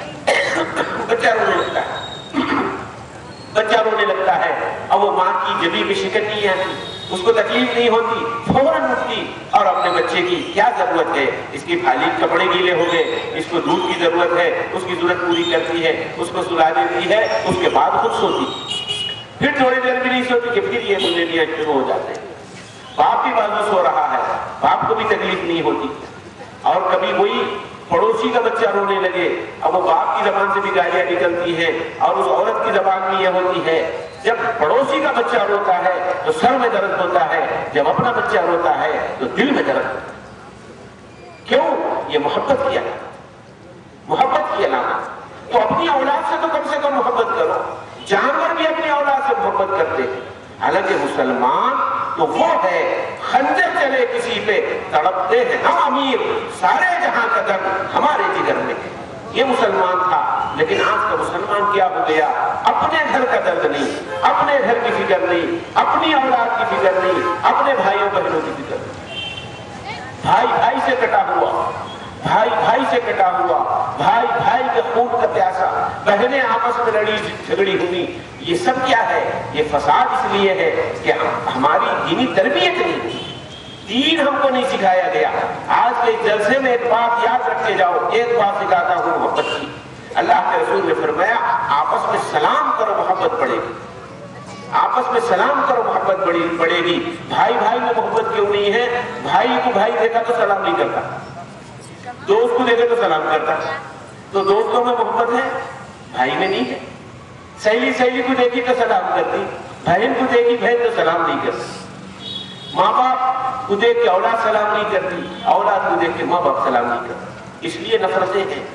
बच्चा रोने लगता है, बच्चा रोने लगता है। अब वो माँ की जबी में शिकन नहीं आती, उसको तकलीफ नहीं होती, फौरन उठती और अपने बच्चे की क्या जरूरत है, इसकी खाली कपड़े गीले हो गए, इसको दूध की जरूरत है, उसकी जरूरत पूरी करती है, उसको सुला देती है, उसके बाद खुद सोती, फिर थोड़ी देर भी नहीं सोती कि फिर ये बोलने लिए शुरू हो जाते हैं। बाप भी बाजू सो रहा है, बाप को भी तकलीफ नहीं होती। और कभी कोई पड़ोसी का बच्चा रोने लगे, अब वो बाप की जबान से भी गालियां निकलती हैं और उस औरत की जबान में यह होती है, जब पड़ोसी का बच्चा रोता है तो सर में दर्द होता है, जब अपना बच्चा रोता है तो दिल में दर्द होता है। क्यों? ये मोहब्बत की अलामत, मोहब्बत की अलामत। तो अपनी औलाद से तो कम से कम मोहब्बत करो। जानवर भी अपनी औलाद से मोहब्बत करते हैं, हालांकि मुसलमान तो वो है खंजर चले किसी पे तड़पते हैं हम अमीर, सारे जहां का दर्द हमारे जिगर में है। ये मुसलमान था, लेकिन आज का मुसलमान क्या हो गया? अपने घर का दर्द नहीं, अपने घर की फिक्र नहीं, अपनी औलाद की फिक्र नहीं, अपने भाइयों बहनों की फिक्र नहीं। भाई भाई से कटा हुआ, भाई भाई से कटा हुआ, भाई भाई के खून का प्यासा, बहनें आपस में लड़ी झगड़ी हुई, ये सब क्या है? ये फसाद इसलिए है कि हमारी दीनी तरबियत नहीं, दीन हमको नहीं सिखाया गया। आज के जलसे में एक बात याद रखे जाओ, एक बात सिखाता हूँ मोहब्बत की। अल्लाह के रसूल ने फरमाया आपस में सलाम करो मोहब्बत बढ़ेगी, आपस में सलाम करो मोहब्बत बढ़ेगी। भाई भाई में मोहब्बत क्यों नहीं है? भाई को भाई देखा तो सलाम नहीं करता, दोस्त को देखा तो सलाम करता, तो दोस्तों में मोहब्बत है, भाई में नहीं है। सहेली सहेली को देखी तो सलाम करती, बहन को देखी बहन तो सलाम नहीं करती, माँ बाप को देख के औलाद सलाम नहीं करती, औलाद को देख के माँ बाप सलाम नहीं करती। इसलिए नफरतें हैं।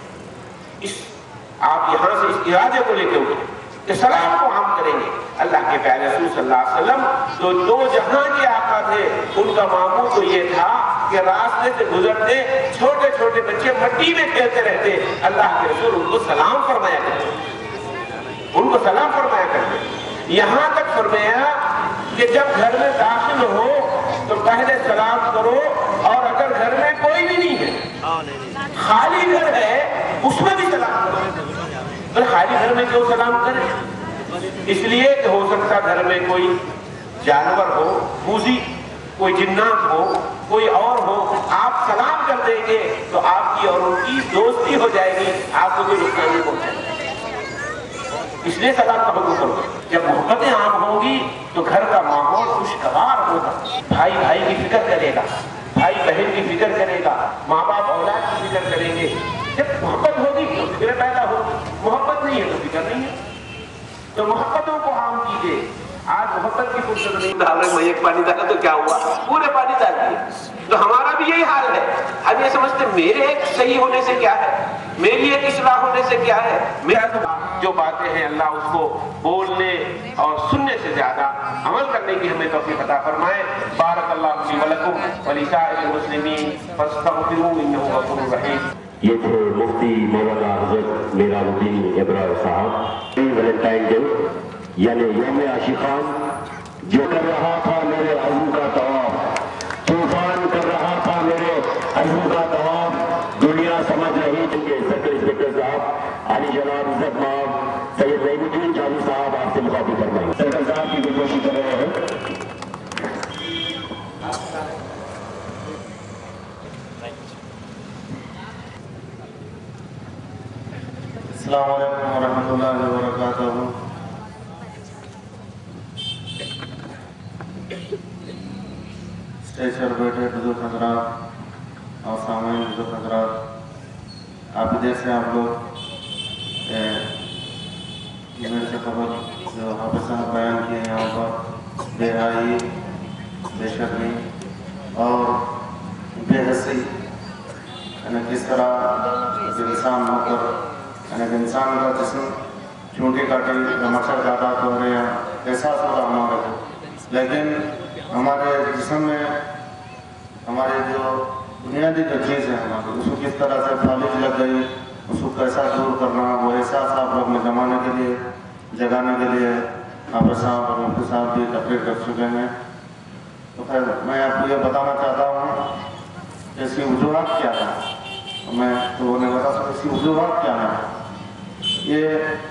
आप यहां से इस इरादे को लेके उठे कि सलाम को हम करेंगे। अल्लाह के प्यारे रसूल सल्लल्लाहु अलैहि वसल्लम जो दो जहां के आका थे, उनका मामूल तो ये था कि रास्ते से गुजरते छोटे छोटे बच्चे मट्टी में खेलते रहते, अल्लाह के रसूल उनको सलाम फरमाया करते, उनको सलाम फरमाया करते। यहां तक फरमाया कि जब घर में दाखिल हो तो पहले सलाम करो, और अगर घर में कोई भी नहीं है, खाली घर है, उसमें भी सलाम करो। तो खाली घर में क्यों सलाम करें? इसलिए कि हो सकता घर में कोई जानवर हो, मूजी, कोई जिन्नात हो, कोई और हो, आप सलाम कर देंगे तो आपकी और उनकी दोस्ती हो जाएगी, आपको कोई नुकसान नहीं पहुंचेगा। इसलिए सलाम का हुक्म करो। जब मोहब्बतें आम होंगी तो घर का माहौल खुशगवार होगा, भाई भाई की फिक्र करेगा, भाई बहन की फिक्र करेगा, माँ बाप औलाद की फिक्र करेंगे। जब मोहब्बत होगी तो फिक्र पैदा होगी, मोहब्बत नहीं है तो फिक्र नहीं है। तो मोहब्बतों को आम कीजिए। आज मोहब्बत की फुर्सत नहीं, डाल रहे मैं एक पानी डाला तो क्या हुआ, पूरे पानी डाल दिए। तो हमारा भी यही हाल है। हम ये समझते मेरे एक सही होने से क्या है, मेरी एक इस्लाह होने से क्या है, मेरा तो जो बातें हैं अल्लाह उसको बोलने और सुनने से ज्यादा अमल करने की हमें तौफीक अता फरमाए। बारकल्लाहु फ़ी व लकुम व लिसाइरिल मुस्लिमीन फस्तगफिरू इन्नहु गफूरुर रहीम। ये थे मुफ्ती मौलाना हज़रत मेरानुद्दीन इब्राहिम साहब। वैलेंटाइन डे यानी यौम आशिकान जो कर रहा था मेरे अज़्म का तवाफ, तूफान कर रहा था मेरे अज़्म का तवाफ, दुनिया समझ रही थी कि सर्कल इंस्पेक्टर साहब आली जनाब इज़्ज़त माब सैयद नईमुद्दीन जानी साहब आपसे मुखातिब फरमाएंगे। सर्कल साहब की गुज़ारिश कर रहे हैं। अस्सलामु अलैकुम वरहमतुल्लाहि वबरकातुहू। स्टेज पर बैठे बुजुर्ग हज़रात और सामईन बुजुर्ग हज़रात, आप देर से आप लोग मेरे से खबर जो हाफिज़ साहब बयान किए यहाँ पर बेहाई, बेशर्मी और बेहसी, यानी किस तरह इंसान होकर, यानी इंसान का जिस्म चूंटी काटी मच्छर काटा तो एहसास होगा हमारे को, लेकिन हमारे जिस्म में हमारी जो बुनियादी जो चीज़ है हमारी, उसको किस तरह से फालिज लग गई, उसको कैसा दूर करना, वो एहसास आप लोग में जमाने के लिए, जगाने के लिए हाफिज़ साहब और मुफ्ती साहब भी तकरीर कर चुके हैं। तो खैर मैं आपको ये बताना चाहता हूँ कि इसकी वजूहात क्या है। मैं तो उन्हें बता सकता इसकी वजूहात क्या है। ये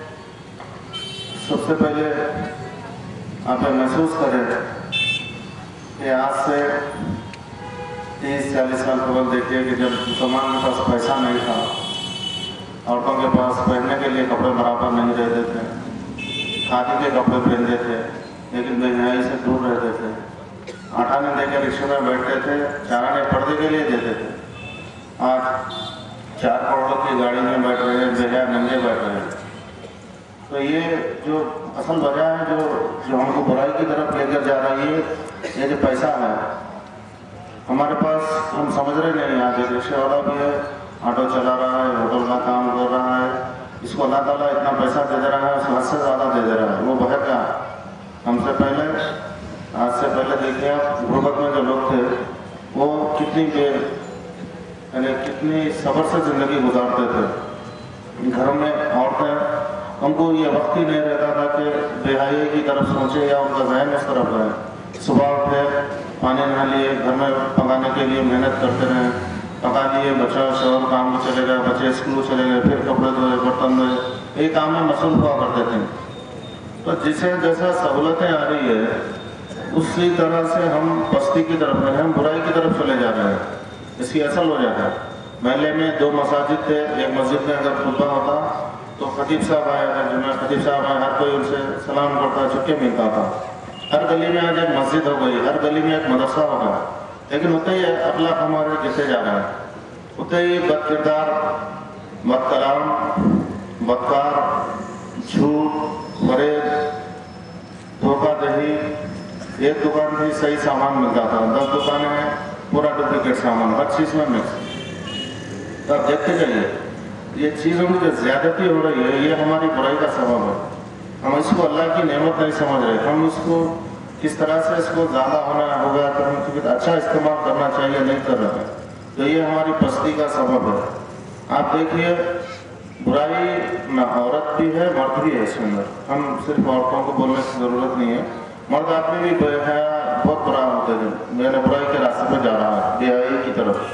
सबसे पहले आप महसूस करें कि आज से 30-40 साल कबल देखिए कि जब मुसलमान के पास पैसा नहीं था, औरतों के पास पहनने के लिए कपड़े बराबर नहीं रहते थे, खादी के कपड़े पहनते थे, लेकिन महंगाई से दूर रहते थे, आठाने देकर रिक्शे में बैठते थे, चाराने पर्दे के लिए देते थे। आज 4 करोड़ की गाड़ी में बैठ रहे हैं, बेहया नंगे बैठ रहे हैं। तो ये जो असल वजह है जो हमको बुराई की तरफ लेकर जा रही है, ये जो पैसा है हमारे पास, हम समझ रहे नहीं। आज एक रिक्शे वाला भी है, ऑटो चला रहा है, होटल का काम कर रहा है, इसको अल्लाह ताला इतना पैसा दे दे रहा है, उसको हद से ज़्यादा दे दे रहा है। वो बहर का हमसे पहले, आज से पहले देखिए आप गुर्बत में जो लोग थे वो कितनी सब्र से ज़िंदगी गुजारते थे। घर में औरतें, उनको ये वक्त ही नहीं रहता था कि बेहाई की तरफ सोचे या उनका जहन उस तरफ है। सुबह उठे पानी नहा लिए, घर में पकाने के लिए मेहनत करते रहे, पका लिए, बच्चा शोहर काम को चले गए, बच्चे स्कूल चले गए, फिर कपड़े धोए, बर्तन धोए, ये काम में मसरूफ हुआ करते थे। तो जिसे जैसा सहूलतें आ रही है उसी तरह से हम पस्ती की तरफ हैं, हम बुराई की तरफ चले जा रहे हैं। इसकी असल वजह है, महल्ले में 2 मसाजिद थे, एक मस्जिद में अगर खुतबा होता तो खतीब साहब आए, अगर जुम्मे खतीब साहब आए, हर कोई उनसे सलाम करता, छुट्टी मिलता था। हर गली में आज एक मस्जिद हो गई, हर गली में एक मदरसा हो गया, लेकिन उतने ही अखलाक हमारे गिरते जा रहे हैं, उतने ही बद किरदार, बद कलाम, बदकार, झूठ, फरेब, धोखाधड़ी। एक दुकान भी सही सामान मिलता था, 10 दुकानें हैं पूरा डुप्लीकेट सामान, हर चीज़ में मिक्स। आप देखते जाइए, ये चीज़ों की जो ज़्यादती हो रही है ये हमारी बुराई का सबब है। हम इसको अल्लाह की नेमत नहीं समझ रहे, हम इसको किस तरह से इसको ज़्यादा होना होगा, तो हम इसको अच्छा इस्तेमाल करना चाहिए, नहीं कर रहे हैं, तो ये हमारी पस्ती का सबब है। आप देखिए, बुराई न औरत भी है मर्द भी है इसके अंदर, हम सिर्फ औरतों को बोलने की ज़रूरत नहीं है, मर्द आदमी भी बहुत बुरा होते हैं, मेरे बुराई के रास्ते पर जा रहा है, बेहयाई की तरफ।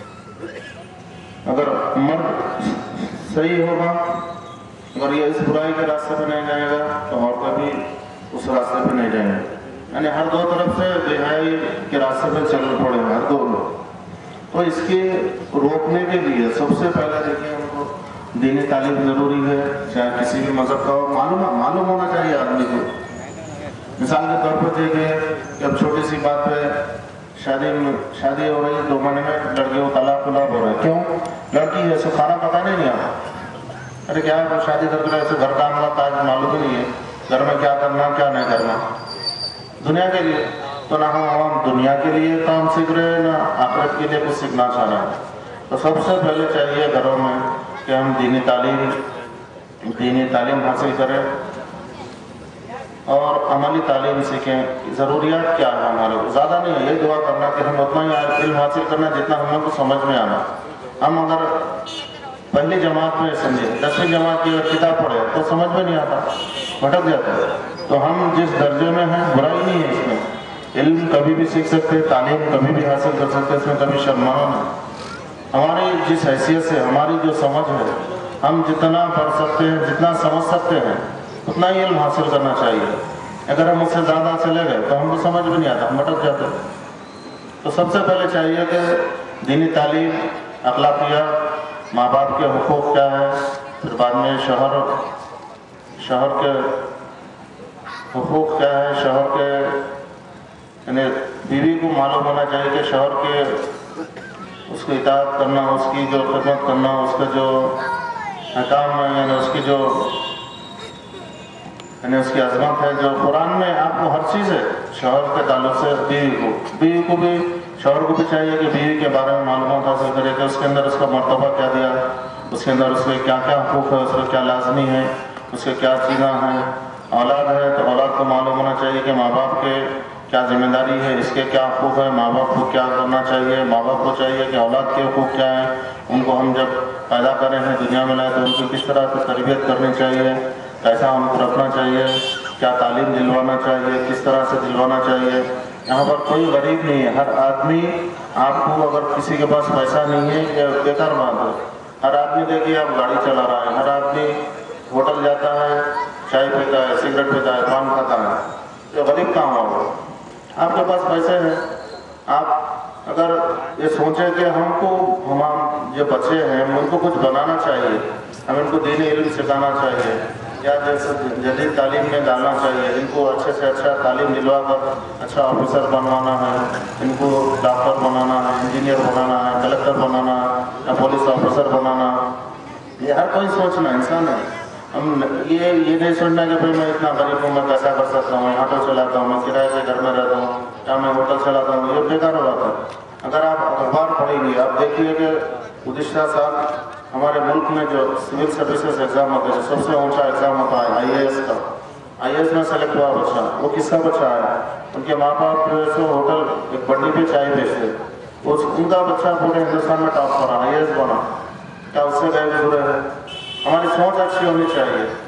अगर मर्द सही होगा, अगर ये इस बुराई के रास्ते पे नहीं जाएगा तो औरतें भी उस रास्ते पे नहीं जाएंगे, यानी हर 2 तरफ से बेहयाई के रास्ते पे चलना पड़ेगा, हर 2 लोग। तो इसके रोकने के लिए सबसे पहले देखिए हमको दीनी तालीम ज़रूरी है, चाहे किसी भी मज़हब का हो, मालूम होना चाहिए आदमी को। मिसाल के तौर पर देखिए, जब छोटी सी बात पे शादी हो रही है, 2 महीने में लड़की को तलाक हो रहा है, क्यों? लड़की है, सो खाना पकाने नहीं आता। अरे क्या है, शादी करके ऐसे घर का मामला मालूम ही नहीं है, घर में क्या करना क्या नहीं करना, दुनिया के लिए। तो ना हम दुनिया के लिए काम सीख रहे हैं, ना आखिरत के लिए कुछ सीखना चाह रहे हैं। तो सबसे पहले चाहिए घरों में कि हम दीनी तालीम हासिल करें और अमली तालीम सीखें। ज़रूरियात क्या है हमारे को? ज़्यादा नहीं है, यही दुआ करना कि हम उतना ही इल्म हासिल करना जितना हम लोग को समझ में आना। हम अगर पहली जमात में समझे, 10वीं जमात की अगर किताब पढ़े तो समझ में नहीं आता, भटक जाता है। तो हम जिस दर्जे में हैं, बुराई नहीं है इसमें, इल्म कभी भी सीख सकते हैं, तालीम कभी भी हासिल कर सकते हैं, इसमें कभी शर्माना नहीं। हमारी जिस हैसियत से हमारी जो समझ है, हम जितना पढ़ सकते हैं, जितना समझ सकते हैं, उतना ही इल्म हासिल करना चाहिए। अगर हम उससे ज़्यादा चले गए तो हमको समझ भी नहीं आता, हम भटक जाते हैं। तो सबसे पहले चाहिए कि दीनी तालीम, अखलाकियात, माँ बाप के हुकूक क्या है, फिर बाद में शहर के हुकूक क्या है, शहर के यानी बीवी को मालूम होना चाहिए कि शहर के उसको इताअत करना, उसकी जो खिदमत करना, उसका जो हकाम है, यानी उसकी जो यानी उसकी अजमत है, जो कुरान में आपको हर चीज़ है शौहर के ताल्लुक से। बीवी को भी शौहर को भी चाहिए कि बीवी के बारे में मालूमात हासिल करे कि उसके अंदर उसका मर्तबा क्या दिया, उसके अंदर उसके क्या क्या हुकूक है, उसका क्या लाजमी है, उसके क्या चीज़ें हैं। औलाद है तो औलाद को मालूम होना चाहिए कि माँ बाप के क्या जिम्मेदारी है, इसके क्या हुकूक है, माँ बाप को क्या करना चाहिए। माँ बाप को चाहिए कि औलाद के हुकूक क्या है, उनको हम जब पैदा करें हैं, दुनिया में लाए, तो उनको किस तरह से तरबियत करनी चाहिए, कैसा उनको रखना चाहिए, क्या तालीम दिलवाना चाहिए, किस तरह से दिलवाना चाहिए। यहाँ पर कोई गरीब नहीं है, हर आदमी, आपको अगर किसी के पास पैसा नहीं है या बेकार बात है, हर आदमी देखिए आप गाड़ी चला रहा है, हर आदमी होटल जाता है, चाय पीता है, सिगरेट पीता है, पान खाता है, तो गरीब कहाँ होगा? आपके पास पैसे हैं, आप अगर ये सोचें कि हमको हम जो बच्चे हैं उनको कुछ बनाना चाहिए, हमें उनको दीनी इल्म सिखाना चाहिए, या जैसे जदीद तालीम में डालना चाहिए, इनको अच्छे से अच्छा तालीम दिलवा कर अच्छा ऑफिसर बनवाना है, इनको डॉक्टर बनाना है, इंजीनियर बनाना है, कलेक्टर बनाना है, या पुलिस ऑफिसर बनाना, ये हर कोई सोचना इंसान है। हम ये नहीं सोचना कि भाई मैं इतना गरीब हूँ, मैं कैसा कर सकता हूँ, ऑटो चलाता हूँ, मैं किराए के घर में रहता हूँ, या मैं होटल चलाता हूँ, ये बेकार हो जाता है। अगर आप अखबार पढ़ेंगे, आप देखिए कि गुज़िश्ता साल हमारे मुल्क में जो सिविल सर्विसेज एग्ज़ाम होते हैं, सबसे ऊंचा एग्ज़ाम होता है IAS का, IAS में सेलेक्ट हुआ बच्चा, वो किसका बच्चा है? उनके माँ बाप जो है होटल एक बंडी पे चाय बेचते, उनका बच्चा पूरे हिंदुस्तान में टॉप करा, IAS बना। क्या उससे गए बुरे है? हमारी सोच अच्छी होनी चाहिए।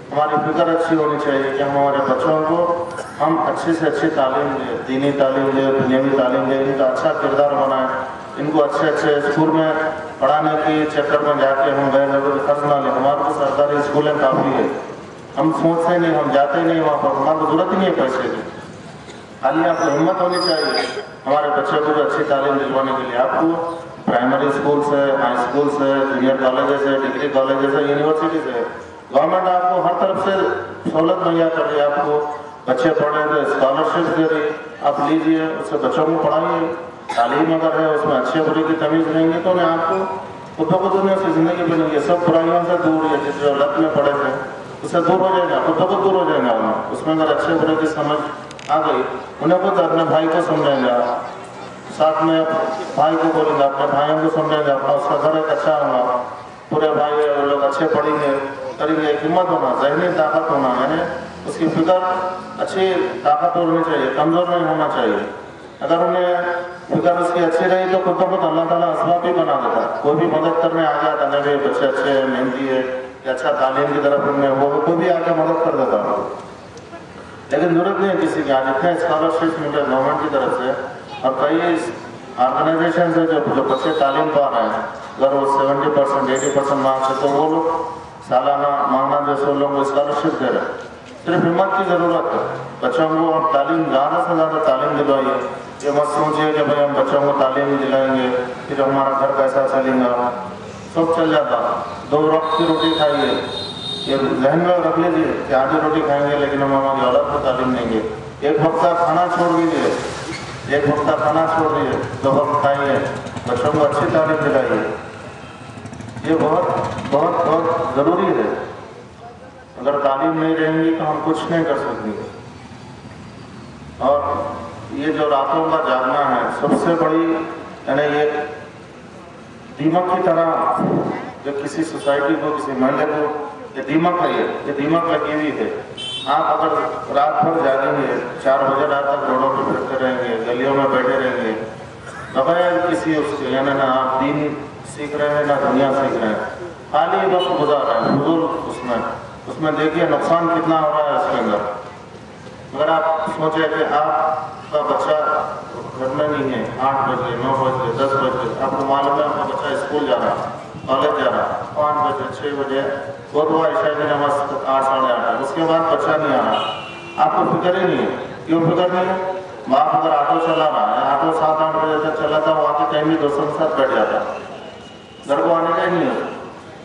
हमारी फिक्र अच्छी होनी चाहिए कि हम हमारे बच्चों को हम अच्छी से अच्छी तालीम दें, दीनी तालीम दें, दुनियावी तालीम दें, इनका अच्छा किरदार बनाएं, इनको अच्छे अच्छे स्कूल में पढ़ाने के चक्कर में जाके हम गैर खर्च ना लें। हमारे को सरकारी स्कूलें काफ़ी है, हम सोचते नहीं, हम जाते नहीं वहाँ पर, हमारे को जरूरत ही नहीं है पैसे की। खाली आपको हिम्मत होनी चाहिए हमारे बच्चों को भी अच्छी तालीम दिलवाने के लिए। आपको प्राइमरी स्कूल से, हाई स्कूल से, जूनियर कॉलेज से, डिग्री कॉलेज से, यूनिवर्सिटी से गवर्नमेंट आपको हर तरफ से सहूलत मुहैया कर रही है। आपको बच्चे पढ़े तो स्कॉलरशिप दे रही, आप लीजिए, उससे बच्चों को पढ़ाइए। तालीम अगर है उसमें अच्छे बुरे की तमीज़ रहेंगे तो उन्हें आपको खुद दुनिया से ज़िंदगी बनेगी, सब बुराइयों से दूर है, जिस जो लत में पड़े थे उससे दूर हो जाएगा, खुद दूर हो जाएगा उन्हें। उसमें अगर अच्छे बुरे की समझ आ गई, उन्हें खुद अपने भाई को समझाएंगे, साथ में भाई को बोलेंगे, अपने भाइयों को समझाएंगे, अपना उसका घर एक अच्छा होगा, पूरे भाई लोग अच्छे पढ़ेंगे करेंगे। हिम्मत होना, ज़हनी ताकत होना, यानी उसकी फिक्र अच्छी ताकत होनी चाहिए, कमज़ोर नहीं होना चाहिए। अगर उन्हें फिक्र उसकी अच्छी रही तो खुद अल्लाह ताला असबाब भी बना देता है। कोई भी मदद करने आ जाता है, मेरे बच्चे अच्छे हैं, मेहनती है, अच्छा तालीम की तरफ उनमें वो कोई भी आके मदद कर देता है। लेकिन जरूरत नहीं है किसी की। आज इतने स्कॉलरशिप मिले गवर्नमेंट की तरफ से, और कई ऑर्गेनाइजेशन से जो बच्चे तालीम पा रहे हैं, अगर वो 70% 80% मार्क्स है तो वो लोग सालाना मांगना जैसे लोग स्कॉलरशिप दे रहे हैं। सिर्फ हिम्मत की ज़रूरत है। बच्चों को हम तालीम ज़्यादा से ज़्यादा तालीम दिलवाइए। ये मत सोचिए कि भाई हम बच्चों को तालीम दिलाएंगे फिर हमारा घर कैसा चलेगा, सब चल जाता। 2 वक्त की रोटी खाइए, ये जहन में रख लीजिए कि आधी रोटी खाएंगे लेकिन हम हमारी औलाद को तालीम देंगे। एक वक्त खाना छोड़ दीजिए, एक वक्त खाना छोड़ दीजिए, 2 वक्त खाइए, बच्चों को अच्छी तालीम दिलाइए। ये बहुत बहुत बहुत ज़रूरी है। अगर तालीम नहीं रहेंगी तो हम कुछ नहीं कर सकते। और ये जो रातों का जागना है सबसे बड़ी, यानी ये दीमक की तरह जो किसी सोसाइटी को, किसी महल्ले को, ये दीमक है, ये दीमक लगी हुई है। आप अगर रात भर जागेंगे, 4 बजे रात तक रोडों पर फिरते रहेंगे, गलियों में बैठे रहेंगे बगैर किसी उसके, यानी ना आप दीन सीख रहे हैं ना दुनिया सीख रहे हैं, खाली वक्त गुजार रहे हैं फजूल। उसमें देखिए नुकसान कितना हो रहा है उसके अंदर। अगर आप सोचें कि आपका बच्चा घर में नहीं है, 8 बजे 9 बजे 10 बजे, आपको मालूम है आपका बच्चा स्कूल जा रहा, कॉलेज जा रहा, 5 बजे 6 बजे बहुत हुआ ईशा की नमाज 8 साढ़े 8, उसके बाद बच्चा नहीं आ रहा, आपको फिक्र ही नहीं है। क्यों फिक्र नहीं है? बाप अगर ऑटो चला रहा है, ऑटो 7-8 बजे तक चला था, वहाँ के टाइम भी दोस्तों के साथ बैठ जाता, घर को आने का ही नहीं है।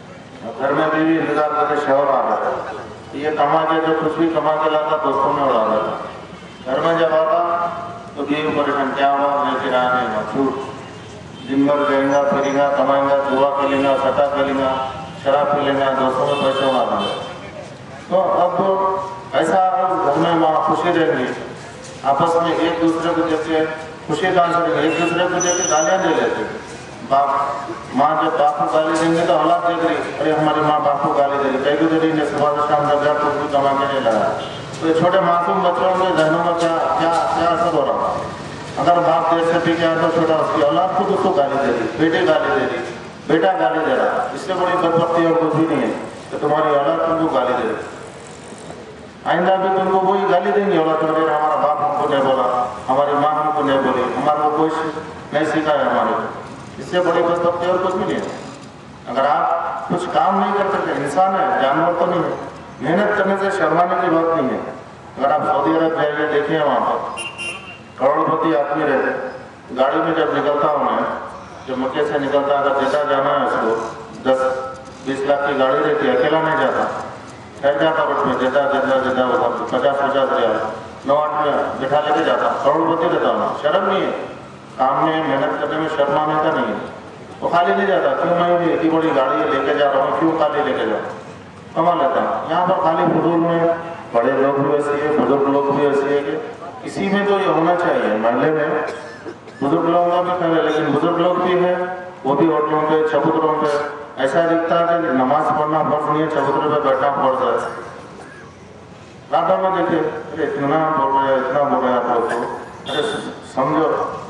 घर में भी इंतजार करके शहर आ रहा है, ये कमा के जो कुछ भी कमा के लाता दोस्तों में उड़ा देता। घर में जब आता तो बीवी परेशान, क्या हुआ, मैं किराया नहीं हुआ, छूट, दिन भर जाएगा फिरेगा, कमाएंगा, जुआ खेलेंगा, सट्टा खेलेंगा, शराब पीलेंगा, दोस्तों में पैसे उड़ा देंगे। तो अब ऐसा घर में वहाँ खुशी रहेगी, आपस में एक दूसरे को देख के खुशी कहाँ से रहेगी, एक दूसरे को देख के गालियाँ दे लेते। बाप माँ जब बाप को गाली देंगे तो औलाद देख रही, अरे हमारी माँ बाप को गाली दे रही, कहीं भी दे रही, सुबह से शाम तक कुछ भी कमा के नहीं लगा। तो ये छोटे मासूम बच्चों के जहनों में क्या क्या क्या असर हो रहा है? अगर बाप देर से पी के आता छोटा, उसकी औलाद खुद उसको गाली दे रही, बेटी गाली दे रही, बेटा गाली दे रहा, इससे बड़ी बदबख्ती और कुछ भी नहीं है कि तुम्हारी औलाद तुमको गाली दे रही। आइंदा भी तुमको वही गाली देंगे औलाद, हमारा बाप हमको नहीं बोला, हमारी माँ हमको नहीं बोली, हमारे को कोई नहीं सीखा है हमारे, इससे बड़ी बदबख्ती और कुछ भी नहीं है। अगर आप कुछ काम नहीं कर सकते, इंसान है, जानवर तो नहीं है, मेहनत करने से शर्माने की बात नहीं है। अगर आप सऊदी अरब जाइए, देखिए वहाँ पर करोड़पति आदमी रहते, गाड़ी में जब निकलता हूँ मैं, जब मक्के से निकलता, अगर जेदा जाना है उसको 10-20 लाख की गाड़ी रहती है, अकेला नहीं जाता, ठहर जाता रोड में, जेदा होता 50-50 रियाल 9-8 में बिठा लेके जाता, करोड़पति रहता हूँ, शर्म नहीं है, काम में मेहनत करने में शर्माने का नहीं है। वो खाली नहीं जाता, क्यों मैं भी इतनी बड़ी गाड़ी लेके जा रहा हूँ, क्यों खाली लेके जाऊँ, कमा लेता हूँ। यहाँ पर खाली फजूल में बड़े लोग भी ऐसे है, बुजुर्ग लोग भी ऐसे है कि किसी में तो ये होना चाहिए, महल्ले में बुजुर्ग लोगों का भी खैर है, लेकिन बुजुर्ग लोग भी है, वो भी होटलों पे चबूतरों पे ऐसा दिखता है कि नमाज पढ़ना फर्ज नहीं है, चबूतरे पे बैठना फर्ज है। रातों में देखिए, अरे इतना बोल रहे हैं, इतना बोल रहे हैं आप लोग को, अरे समझो,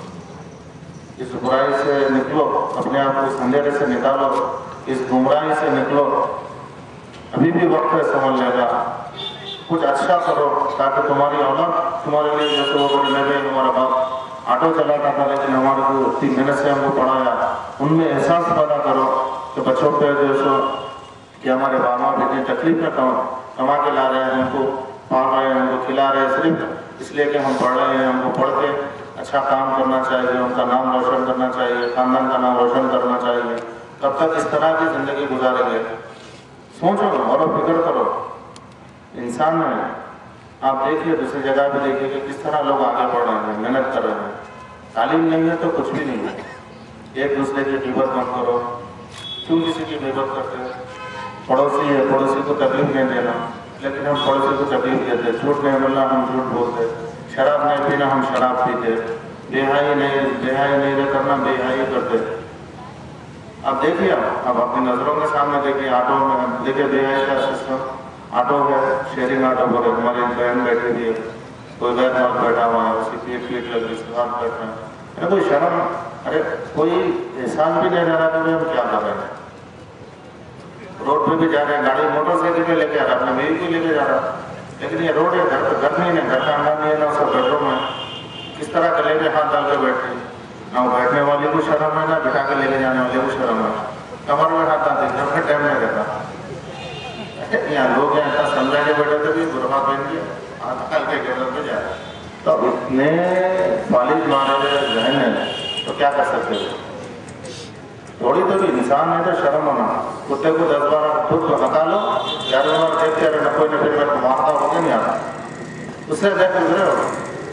इस बुराई से निकलो, अपने आप को इस अंधेरे से निकालो, इस गुमराही से निकलो। अभी भी वक्त है संभलने का, कुछ अच्छा करो ताकि तुम्हारी औलाद तुम्हारे लिए, जैसे वो बड़े नबी हमारा बाप ऑटो चलाता था लेकिन हमारे को इतनी मेहनत से हमको पढ़ाया, उनमें एहसास पैदा करो कि बच्चों पे जो सो कि हमारे बाप माँ इतनी तकलीफ में कमा के ला रहे हैं, हमको पाल रहे हैं, हमको खिला रहे हैं सिर्फ इसलिए कि हम पढ़ रहे हैं। हमको पढ़ के अच्छा काम करना चाहिए, उनका नाम रोशन करना चाहिए, खानदान का नाम रोशन करना चाहिए। तब तक इस तरह की ज़िंदगी गुजारेंगे। सोचो और फिक्र करो। इंसान में आप देखिए, दूसरी जगह पे देखिए कि किस तरह लोग आगे बढ़ रहे हैं, मेहनत कर रहे हैं। तालीम नहीं है तो कुछ भी नहीं है। एक दूसरे की गिबत मत करो। क्यों किसी की गिबत करते हैं? पड़ोसी है, पड़ोसी को तकलीफ नहीं देना, लेकिन हम पड़ोसी को तकलीफ देते। झूठ नहीं बोलना, हम झूठ बोलते। शराब नहीं पीना, हम शराब पीते। बेहाई नहीं करना, बेहाई करते। अब देखिए, अब अपनी नज़रों के सामने देखिए, ऑटो में देखिए बेहाई का सिस्टम। ऑटो है, शेयरिंग ऑटो बोले, हमारी बहन बैठी हुई है, कोई बैठ बैठा हुआ है, उसकी पीठ लगी, उसके साथ बैठा है। अरे कोई शर्म, अरे कोई एहसास भी नहीं रहा कि हम क्या कर रहे हैं। रोड पे भी जा रहे हैं, गाड़ी मोटरसाइकिल पे लेके आ रहा है, अपने बीवी को लेके जा रहा है, लेकिन ये रोड है, घर नहीं है, घर का अंदर नहीं है, ना उसका बेडरूम है। किस तरह गले में हाथ डाल के बैठे, ना बैठने वाले को शर्म है, ना बिठा के लेके जाने वाले को शर्म है। कमर में हाथ डालते, घर में टाइम नहीं रहता। यहाँ लोग यहाँ इतना समझा के बैठे थे भी बुरहा पहन के हाथ डाल के घर में जा रहे। तो इतने फालिज मारे जहन है तो क्या कर सकते हो? थोड़ी तो भी इंसान है तो शर्म होना। कुत्ते को 10 बार खुद तो हटा लो, 11 बार देख के अरे कोई न फिर मारता हो नहीं आता, उससे देख गुजरे हो,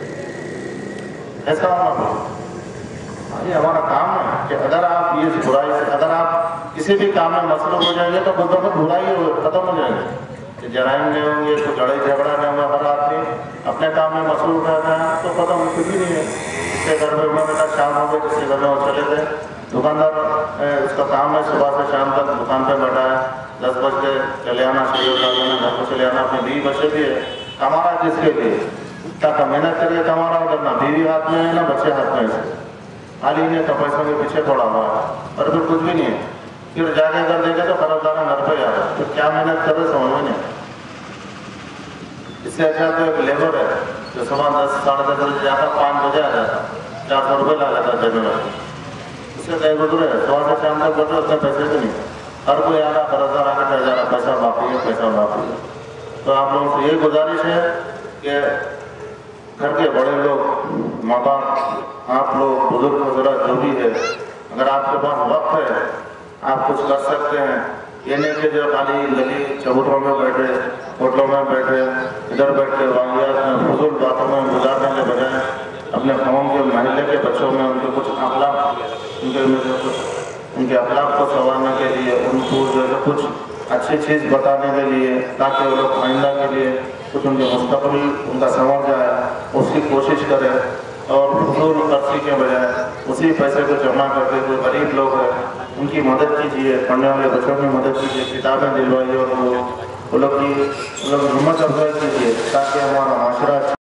ऐसा होना। ये हमारा काम है कि अगर आप ये बुराई से, अगर आप किसी भी काम में मसलूक हो जाएंगे तो खुद बहुत बुराई खत्म हो जाएगी। जराइम नहीं होंगे, कुछ लड़ाई झगड़ा नहीं होगा, हर आदमी अपने काम में मसरूफ रहता है तो खत्म कुछ भी नहीं है। जिसके घर में उन्होंने शाम हो गई, जिसके घर में वो चले गए, दुकानदार उसका काम है सुबह से शाम तक दुकान पे बैठा है, 10 बजे चले आना, चाहिए घर को चले आना, अपने 20 बच्चे भी है, कमाना जिसके लिए ताकि मेहनत करके कमाना उधर, ना बीवी हाथ में है ना बच्चे हाथ में है, खाली नहीं तो पैसों के पीछे थोड़ा हुआ है और फिर कुछ भी नहीं है। फिर जाके अगर देखे तो खरीदारा घर पे आ रहा है, तो क्या मेहनत कर रहे समझ में नहीं। इससे अच्छा तो एक लेबर है जो सुबह 10 साढ़े 10 बजे जाता, 5 बजे आ जाता, 400 रुपये ला लेता जगह में, उससे कहीं गुजरे सुबह से शाम तक बैठे, उसमें पैसे भी नहीं। हर कोई आ रहा, खरीदार आकर कह जा रहा पैसा बाकी है, पैसा बाकी है। तो आप लोगों से यही गुजारिश है कि घर के बड़े लोग, माँ बाप, आप लोग, बुजुर्ग वगैरह जो भी है, अगर आपके पास वक्त है आप कुछ कर सकते हैं। ये नहीं कि जो खाली लगी चबूतरों में बैठे, होटलों में बैठे, इधर बैठे वाहियात में फजूल बातों में गुजारने के बजाय अपने गाँव के महल्ले के बच्चों में उनके कुछ अखलाक, उनके अखलाक को संवारने के लिए, उनको जो है कुछ अच्छी चीज़ बताने के लिए, ताकि वो लोग आइंदा के लिए कुछ उनके मुस्तकबिल उनका संवर जाए, उसकी कोशिश करें। और फजूल खर्ची के बजाय उसी पैसे को जमा करके जो गरीब लोग हैं उनकी मदद कीजिए, पढ़ने वाले बच्चों की मदद कीजिए, किताबें दिलवाइए और वो लोग की हिम्मत अफजाई कीजिए ताकि हमारा माशरा